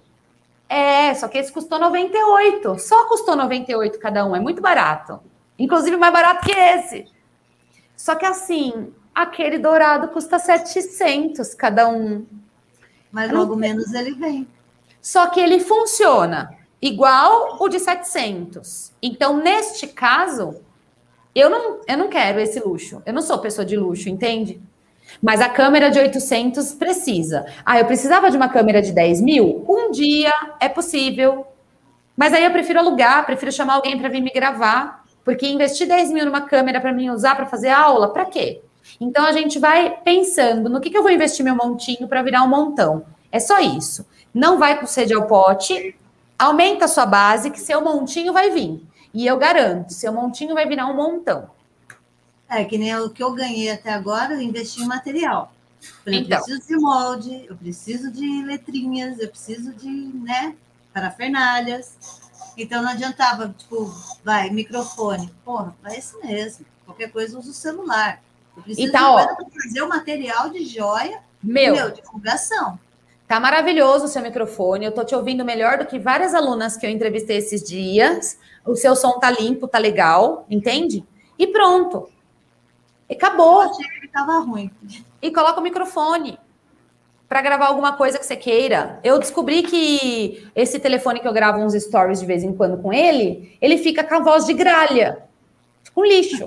Só que esse custou 98. Só custou 98 cada um, é muito barato. Inclusive mais barato que esse. Só que assim, aquele dourado custa 700 cada um. Mas logo menos ele vem. Só que ele funciona igual o de 700. Então, neste caso... Eu não quero esse luxo. Eu não sou pessoa de luxo, entende? Mas a câmera de 800 precisa. Eu precisava de uma câmera de 10 mil? Um dia é possível. Mas aí eu prefiro alugar, prefiro chamar alguém para vir me gravar. Porque investir 10 mil numa câmera para mim usar para fazer aula, para quê? Então a gente vai pensando no que eu vou investir meu montinho para virar um montão. É só isso. Não vai com sede ao pote. Aumenta a sua base que seu montinho vai vir. E eu garanto, seu montinho vai virar um montão. Que nem o que eu ganhei até agora, eu investi em material. Eu preciso de molde, eu preciso de letrinhas, eu preciso de, parafernalhas. Então não adiantava, microfone. Porra, é esse mesmo. Qualquer coisa usa o celular. Eu preciso de coisa para fazer o material de joia, divulgação. Tá maravilhoso o seu microfone. Eu tô te ouvindo melhor do que várias alunas que eu entrevistei esses dias. O seu som tá limpo, tá legal, entende? E pronto. E acabou. Eu achei que ele tava ruim. E coloca o microfone para gravar alguma coisa que você queira. Eu descobri que esse telefone que eu gravo uns stories de vez em quando com ele, ele fica com a voz de gralha. Com lixo.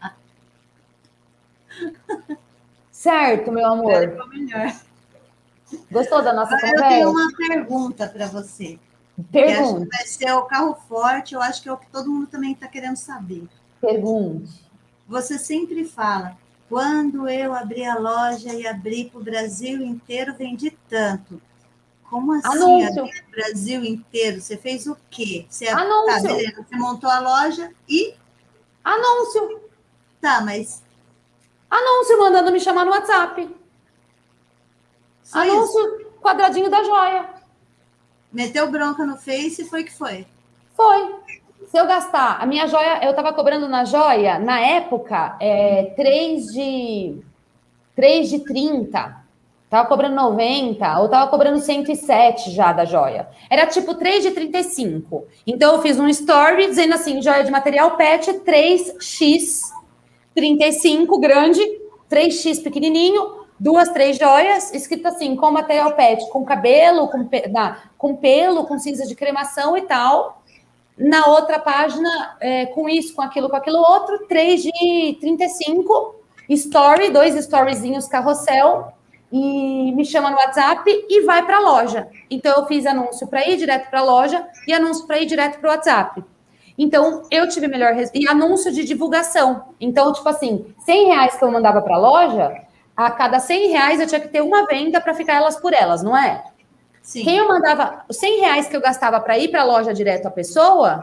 Certo, meu amor. Melhor. Gostou da nossa conversa? Eu tenho uma pergunta para você. Pergunte. Vai ser o carro forte, eu acho que é o que todo mundo também está querendo saber. Pergunte. Você sempre fala, quando eu abri a loja e abri para o Brasil inteiro, vendi tanto. Como assim Anúncio. abrir o Brasil inteiro? Você fez o quê? Anúncio. Tá, beleza. Você montou a loja e... Anúncio. Tá, mas... Anúncio mandando me chamar no WhatsApp. Só anúncio isso. Quadradinho da joia. Meteu bronca no Face e foi que foi. Foi. Se eu gastar, a minha joia, eu tava cobrando na joia, na época, 3 de 30. Tava cobrando 90, ou tava cobrando 107 já da joia. Era tipo 3 de 35. Então eu fiz um story dizendo assim, joia de material PET, 3x 35 grande, 3x pequenininho, 2, 3 joias, escrito assim, com material PET, com cabelo, com pelo, com cinza de cremação e tal. Na outra página, com isso, com aquilo outro, 3 de 35, story, 2 storyzinhos carrossel, e me chama no WhatsApp e vai para a loja. Então, eu fiz anúncio para ir direto para a loja e anúncio para ir direto para o WhatsApp. Então, eu tive melhor... E anúncio de divulgação. Então, tipo assim, R$100 que eu mandava para a loja, a cada R$100 eu tinha que ter uma venda para ficar elas por elas, não é? Sim. Quem eu mandava... Os R$100 que eu gastava para ir para a loja direto à pessoa,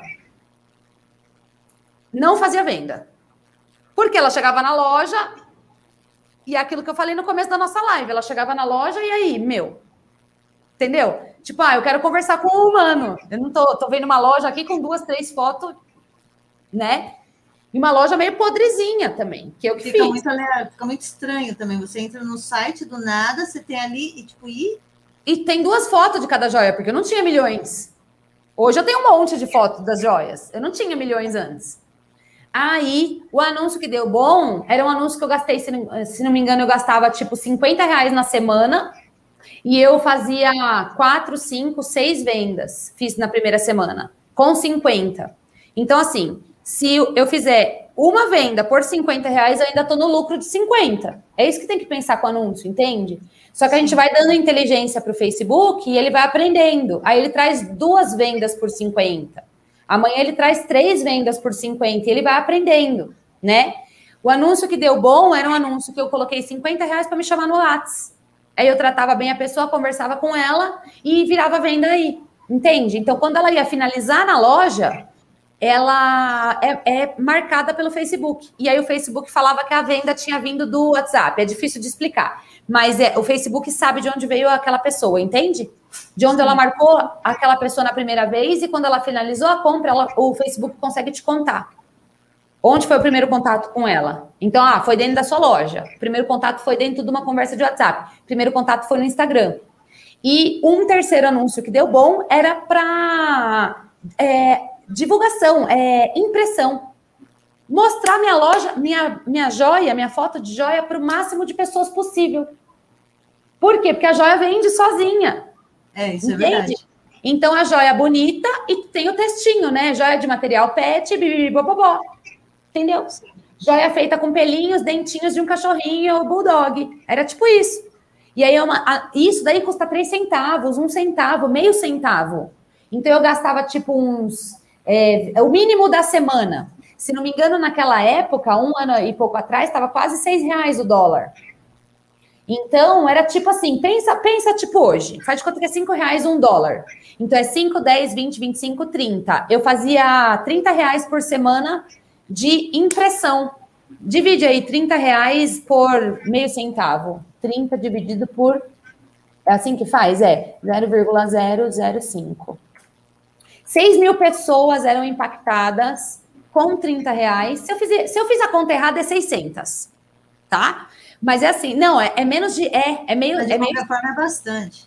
não fazia venda. Porque ela chegava na loja... E é aquilo que eu falei no começo da nossa live. Ela chegava na loja e aí, entendeu? Tipo, eu quero conversar com um humano. Eu não tô vendo uma loja aqui com 2, 3 fotos, né? E uma loja meio podrezinha também, que eu que fiz. Fica muito estranho também. Você entra no site do nada, você tem ali E tem 2 fotos de cada joia, porque eu não tinha milhões. Hoje eu tenho um monte de fotos das joias. Eu não tinha milhões antes. Aí, o anúncio que deu bom era um anúncio que eu gastei, se não me engano, eu gastava tipo R$ 50 na semana e eu fazia 4, 5, 6 vendas. Fiz na primeira semana, com 50. Então, assim, se eu fizer uma venda por R$ 50, eu ainda estou no lucro de 50. É isso que tem que pensar com o anúncio, entende? Só que a gente vai dando inteligência para o Facebook e ele vai aprendendo. Aí ele traz 2 vendas por 50. Amanhã ele traz 3 vendas por 50 e ele vai aprendendo, né? O anúncio que deu bom era um anúncio que eu coloquei R$ 50 para me chamar no WhatsApp. Aí eu tratava bem a pessoa, conversava com ela e virava venda aí, entende? Então, quando ela ia finalizar na loja, ela é marcada pelo Facebook. E aí o Facebook falava que a venda tinha vindo do WhatsApp. É difícil de explicar. Mas o Facebook sabe de onde veio aquela pessoa, entende? De onde ela marcou aquela pessoa na primeira vez e quando ela finalizou a compra, o Facebook consegue te contar. Onde foi o primeiro contato com ela? Então, foi dentro da sua loja. O primeiro contato foi dentro de uma conversa de WhatsApp. O primeiro contato foi no Instagram. E um terceiro anúncio que deu bom era para divulgação, impressão. Mostrar minha loja, minha joia, minha foto de joia para o máximo de pessoas possível. Por quê? Porque a joia vende sozinha. Isso entende? É verdade. Então, a joia é bonita e tem o textinho, né? Joia de material pet, bibibobobó. Entendeu? Joia feita com pelinhos, dentinhos de um cachorrinho ou bulldog. Era tipo isso. E aí, isso daí custa 3 centavos, 1 centavo, meio centavo. Então, eu gastava tipo o mínimo da semana. Se não me engano, naquela época, 1 ano e pouco atrás, estava quase R$6 o dólar. Então, era tipo assim, pensa tipo hoje. Faz de conta que é R$5 um dólar. Então, é 5, 10, 20, 25, 30. Eu fazia R$30 por semana de impressão. Divide aí R$30 por meio centavo. 30 dividido por... É assim que faz? 0,005. 6 mil pessoas eram impactadas com R$30. Se eu fiz a conta errada, é 600. Tá? Mas é assim, não, é menos de... Mas de qualquer forma, é bastante.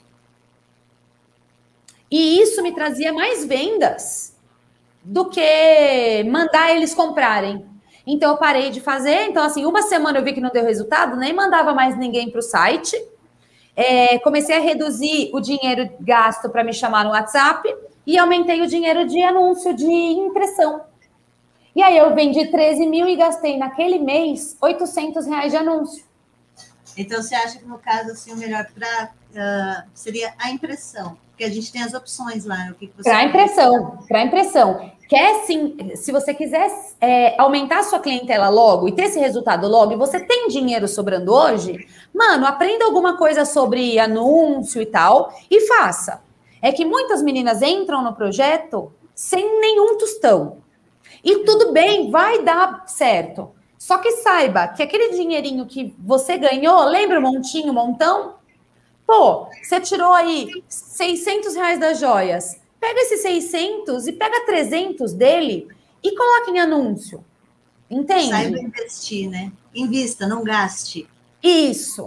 E isso me trazia mais vendas do que mandar eles comprarem. Então, eu parei de fazer. Então, assim, uma semana eu vi que não deu resultado, nem mandava mais ninguém para o site. Comecei a reduzir o dinheiro gasto para me chamar no WhatsApp e aumentei o dinheiro de anúncio de impressão. E aí, eu vendi 13 mil e gastei naquele mês R$800 de anúncio. Então, você acha que, no caso, assim, o melhor seria a impressão? Porque a gente tem as opções lá. Para impressão. Quer sim, se você quiser aumentar a sua clientela logo e ter esse resultado logo, e você tem dinheiro sobrando hoje, mano, aprenda alguma coisa sobre anúncio e tal e faça. É que muitas meninas entram no projeto sem nenhum tostão. E tudo bem, vai dar certo. Só que saiba que aquele dinheirinho que você ganhou, lembra o montinho, o montão? Pô, você tirou aí R$600 das joias. Pega esses 600 e pega 300 dele e coloca em anúncio. Entende? Saiba investir, né? Invista, não gaste. Isso.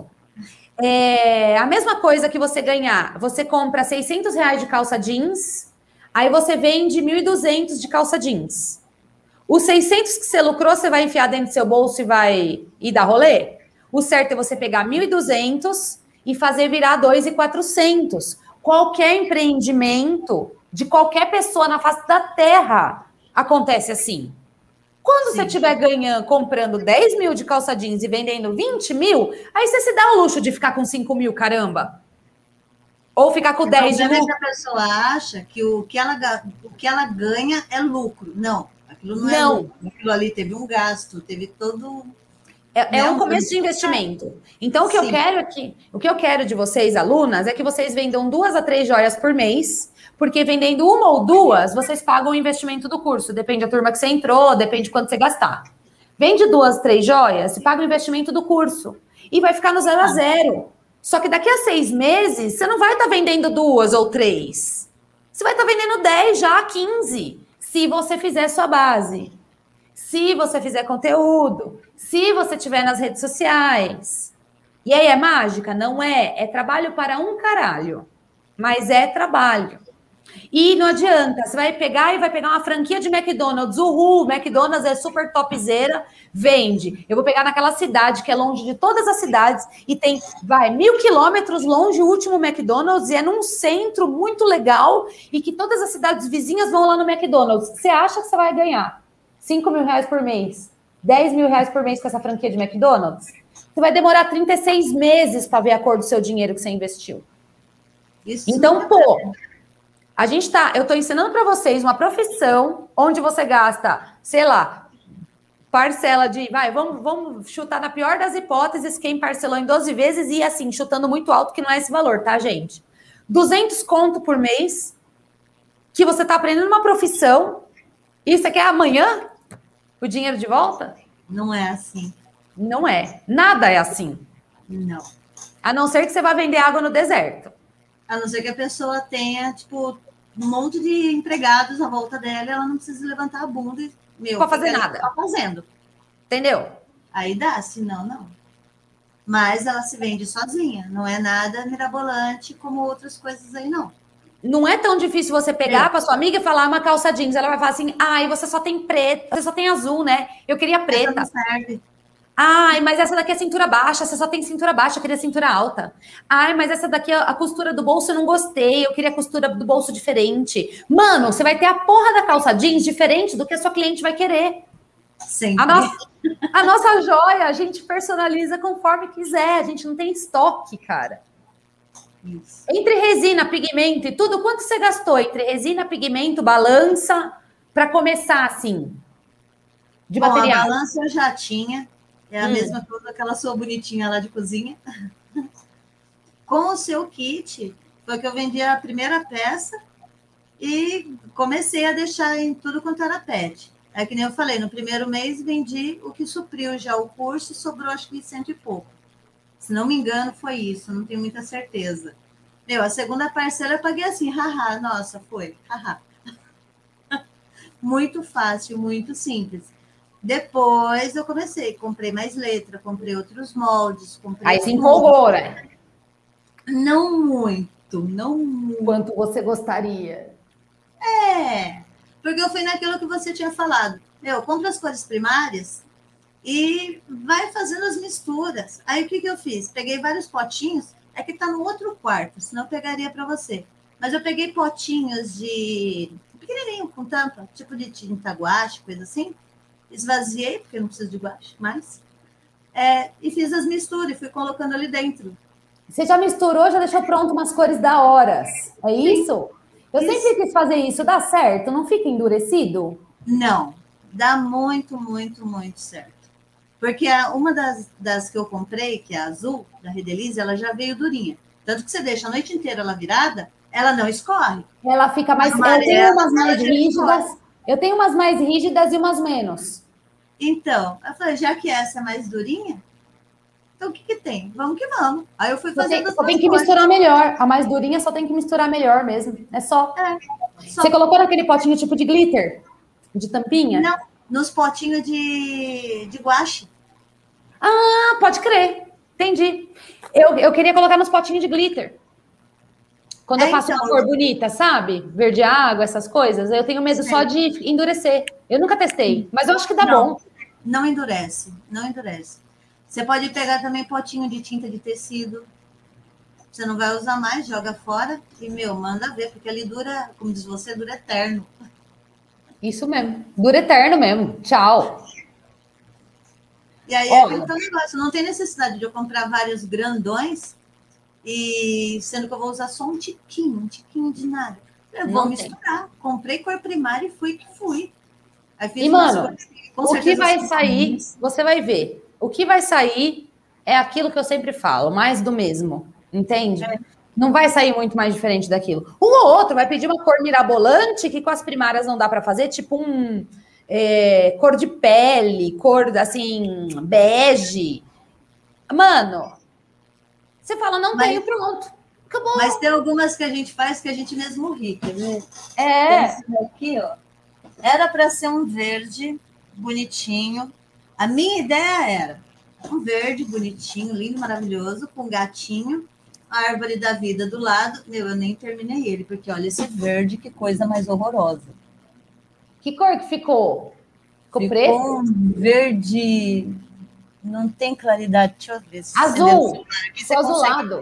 A mesma coisa que você ganhar. Você compra R$600 de calça jeans, aí você vende 1.200 de calça jeans. Os 600 que você lucrou, você vai enfiar dentro do seu bolso e vai dar rolê? O certo é você pegar 1.200 e fazer virar 2.400. Qualquer empreendimento de qualquer pessoa na face da terra acontece assim. Quando você estiver comprando 10 mil de calça jeans e vendendo 20 mil, aí você se dá o luxo de ficar com 5 mil, caramba. Ou ficar com 10 de lucro. O problema é que a pessoa acha que o que ela ganha é lucro. Não. Aquilo não é lucro. Aquilo ali teve um gasto, teve todo... É um começo de investimento. Então, o que eu quero de vocês, alunas, é que vocês vendam 2 a 3 joias por mês, porque vendendo 1 ou 2, vocês pagam o investimento do curso. Depende da turma que você entrou, depende de quanto você gastar. Vende 2, 3 joias, você paga o investimento do curso. E vai ficar no 0 a 0. Só que daqui a 6 meses, você não vai estar vendendo 2 ou 3. Você vai estar vendendo 10, já 15. Se você fizer sua base, se você fizer conteúdo, se você estiver nas redes sociais. E aí, é mágica? Não é. É trabalho para um caralho. Mas é trabalho. E não adianta, você vai pegar e vai pegar uma franquia de McDonald's. Uhul, McDonald's é super topzera, vende. Eu vou pegar naquela cidade que é longe de todas as cidades e tem, 1.000 quilômetros longe o último McDonald's e é num centro muito legal e que todas as cidades vizinhas vão lá no McDonald's. Você acha que você vai ganhar 5 mil reais por mês, 10 mil reais por mês com essa franquia de McDonald's? Você vai demorar 36 meses para ver a cor do seu dinheiro que você investiu. Isso então, pô... eu estou ensinando para vocês uma profissão onde você gasta, sei lá, parcela de, vamos chutar na pior das hipóteses, quem parcelou em 12 vezes e assim, chutando muito alto, que não é esse valor, tá, gente? 200 conto por mês, que você está aprendendo uma profissão, e você quer amanhã o dinheiro de volta? Não é assim. Não é. Nada é assim. Não. A não ser que você vá vender água no deserto. A não ser que a pessoa tenha, tipo, um monte de empregados à volta dela, ela não precisa levantar a bunda e, para fazer nada. Tá fazendo. Entendeu? Aí dá, senão não. Mas ela se vende sozinha, não é nada mirabolante como outras coisas aí, não. Não é tão difícil você pegar para sua amiga e falar uma calça jeans. Ela vai falar assim, ai, você só tem preto, você só tem azul, né? Eu queria preta. Essa não serve. Ai, mas essa daqui é cintura baixa, você só tem cintura baixa, eu queria cintura alta. Ai, mas essa daqui, a costura do bolso eu não gostei, eu queria a costura do bolso diferente. Mano, você vai ter a porra da calça jeans diferente do que a sua cliente vai querer. Sempre. A nossa joia, a gente personaliza conforme quiser, a gente não tem estoque, cara. Isso. Entre resina, pigmento e tudo, quanto você gastou entre resina, pigmento, balança, para começar assim? De material? A balança eu já tinha. É a mesma coisa, aquela sua bonitinha lá de cozinha. Com o seu kit, foi que eu vendi a primeira peça e comecei a deixar em tudo quanto era pet. É que nem eu falei, no primeiro mês vendi o que supriu já o curso e sobrou acho que 100 e pouco. Se não me engano, foi isso, não tenho muita certeza. A segunda parcela eu paguei assim, haha, nossa, foi, haha. Muito fácil, muito simples. Depois eu comprei mais letra, comprei outros moldes. Aí se empolgou, né? Não muito, não muito. Quanto você gostaria. Porque eu fui naquilo que você tinha falado. Compra as cores primárias e vai fazendo as misturas. Aí o que eu fiz? Peguei vários potinhos, é que tá no outro quarto, senão eu pegaria para você. Mas eu peguei potinhos de pequenininho, com tampa, tipo de tinta guache, coisa assim. Esvaziei, porque eu não preciso de guache mais, e fiz as misturas e fui colocando ali dentro. Você já misturou, já deixou pronto umas cores da horas, é isso? Eu sempre quis fazer isso, dá certo? Não fica endurecido? Não, dá muito, muito, muito certo. Porque uma das que eu comprei, que é a azul, da Redelize, ela já veio durinha. Tanto que você deixa a noite inteira ela virada, ela não escorre. Ela fica mais... Eu tenho umas mais rígidas... Eu tenho umas mais rígidas e umas menos. Então, eu falei, já que essa é mais durinha, então o que tem? Vamos que vamos. Aí eu fui fazendo... Só tem que misturar melhor. A mais durinha só tem que misturar melhor mesmo. É só. Você colocou naquele potinho tipo de glitter? De tampinha? Não, nos potinhos de guache. Ah, pode crer. Entendi. Eu queria colocar nos potinhos de glitter. Quando eu faço uma cor bonita, sabe? Verde água, essas coisas, eu tenho medo só de endurecer. Eu nunca testei, mas eu acho que dá bom. Não endurece, não endurece. Você pode pegar também potinho de tinta de tecido. Você não vai usar mais, joga fora e, manda ver, porque ali dura, como diz você, dura eterno. Isso mesmo, dura eterno mesmo. Tchau. E aí é aquele negócio, não tem necessidade de eu comprar vários grandões, e sendo que eu vou usar só um tiquinho de nada. Eu vou misturar. Comprei cor primária e fui que fui. Aí fiz mano, o que vai sair, você vai ver. O que vai sair é aquilo que eu sempre falo, mais do mesmo. Entende? Não vai sair muito mais diferente daquilo. Um ou outro vai pedir uma cor mirabolante que com as primárias não dá para fazer, tipo cor de pele, cor assim, bege. Mano, você fala, não tenho, pronto. Acabou. Mas tem algumas que a gente faz que a gente mesmo ri, quer ver? Esse aqui, ó. Era para ser um verde bonitinho. A minha ideia era um verde bonitinho, lindo, maravilhoso, com gatinho. a árvore da vida do lado. Meu, eu nem terminei ele, porque olha esse verde, que coisa mais horrorosa. Que cor que ficou? Ficou preto? Um verde, não tem claridade. Deixa eu ver. Azul. Ficou azulado.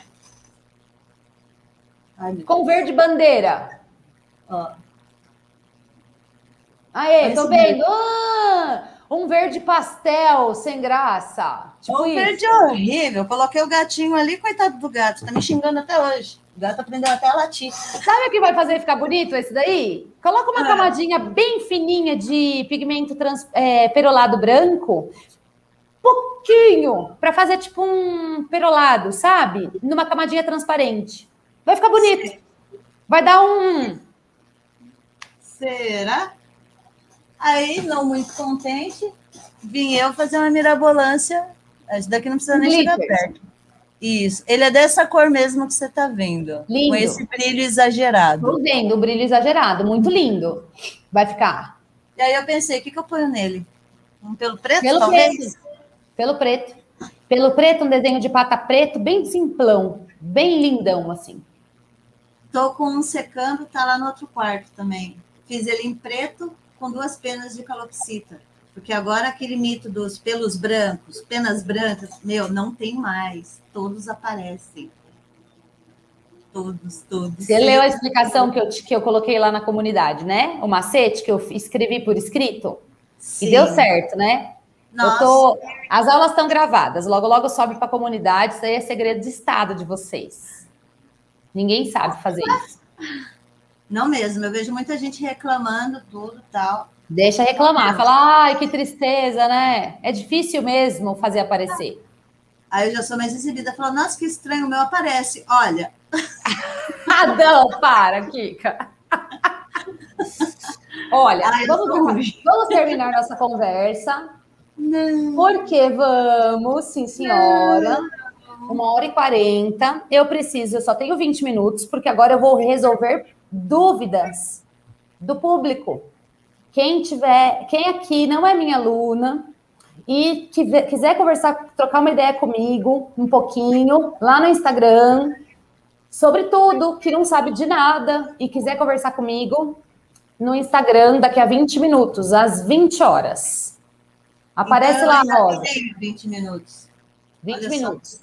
Com verde bandeira. Ó. Aê, tô vendo. Um verde pastel, sem graça. Tipo um verde horrível. Eu coloquei o gatinho ali, coitado do gato. Tá me xingando até hoje. O gato aprendeu até a latir. Sabe o que vai fazer ficar bonito esse daí? Coloca uma camadinha bem fininha de pigmento perolado branco. Pouquinho. Pra fazer tipo um perolado, sabe? Numa camadinha transparente. Vai ficar bonito. Sim. Vai dar um... Será? Aí, não muito contente, vim eu fazer uma mirabolância. Esse daqui não precisa nem chegar perto. Isso. Ele é dessa cor mesmo que você está vendo. Lindo. Com esse brilho exagerado. Estou vendo o brilho exagerado. Muito lindo. Vai ficar. E aí eu pensei, o que eu ponho nele? Um pelo preto, pelo talvez? Preto. Pelo preto. Pelo preto, um desenho de pata preto, bem simplão. Bem lindão, assim. Tô com um secando, tá lá no outro quarto também. Fiz ele em preto, com 2 penas de calopsita. Porque agora aquele mito dos pelos brancos, penas brancas, meu, não tem mais. Todos aparecem. Todos. Você leu a explicação que eu coloquei lá na comunidade, né? O macete que eu escrevi por escrito. Sim. E deu certo, né? Nossa. As aulas estão gravadas. Logo, logo sobe para a comunidade. Isso aí é segredo de estado de vocês. Ninguém sabe fazer isso. Não mesmo. Eu vejo muita gente reclamando tudo e tal. Deixa reclamar. Fala, ai, que tristeza, né? É difícil mesmo fazer aparecer. Aí eu já sou mais exibida. Falo, nossa, que estranho, o meu aparece. Olha. Não, para, Kika. Olha, vamos terminar nossa conversa. Não. Porque vamos, sim, senhora. 1h40. Eu só tenho 20 minutos, porque agora eu vou resolver dúvidas do público. Quem aqui não é minha aluna e quiser conversar, trocar uma ideia comigo um pouquinho, lá no Instagram, sobre tudo, que não sabe de nada e quiser conversar comigo no Instagram daqui a 20 minutos, às 20 horas. Aparece então, lá, Rosa. 20 minutos. 20 minutos.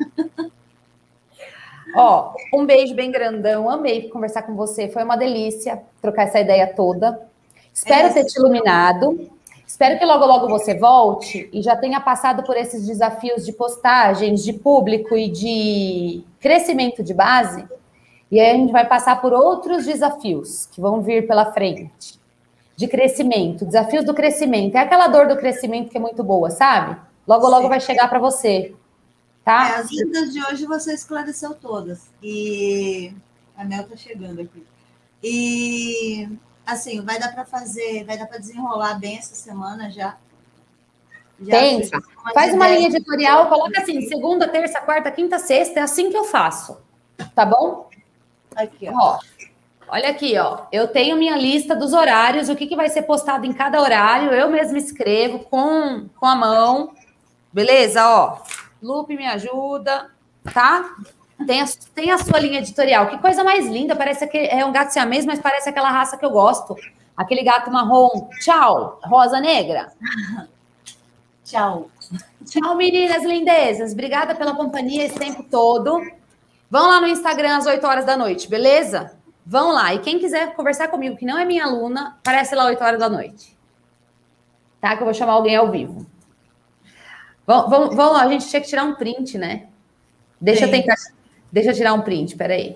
Ó, um beijo bem grandão. Amei conversar com você. Foi uma delícia trocar essa ideia toda. Espero ter te iluminado. Espero que logo, logo você volte e já tenha passado por esses desafios de postagens, de público e de crescimento de base. E aí a gente vai passar por outros desafios que vão vir pela frente. De crescimento, desafios do crescimento. É aquela dor do crescimento que é muito boa, sabe? Logo, logo vai chegar para você. Tá? As dúvidas de hoje você esclareceu todas. E a Mel tá chegando aqui. E assim, vai dar para desenrolar bem essa semana já. Pensa. Faz uma linha editorial, coloca assim, segunda, terça, quarta, quinta, sexta, é assim que eu faço. Tá bom? Aqui, ó. Olha aqui, ó. Eu tenho minha lista dos horários, o que vai ser postado em cada horário. Eu mesma escrevo com a mão. Beleza? Ó. Lupe me ajuda, tá? Tem a sua linha editorial. Que coisa mais linda. Parece que é um gato siamês, mas parece aquela raça que eu gosto. Aquele gato marrom. Tchau, rosa negra. Tchau. Tchau, meninas lindezas. Obrigada pela companhia esse tempo todo. Vão lá no Instagram às 8 horas da noite, beleza? Vão lá. E quem quiser conversar comigo, que não é minha aluna, aparece lá 8 horas da noite. Tá? Que eu vou chamar alguém ao vivo. Vamos lá, a gente tinha que tirar um print, né? Deixa eu tirar um print, peraí.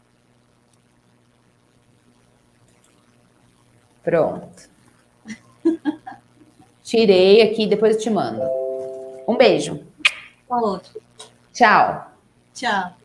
Pronto. Tirei aqui, depois eu te mando. Um beijo. Outro. Tchau. Tchau.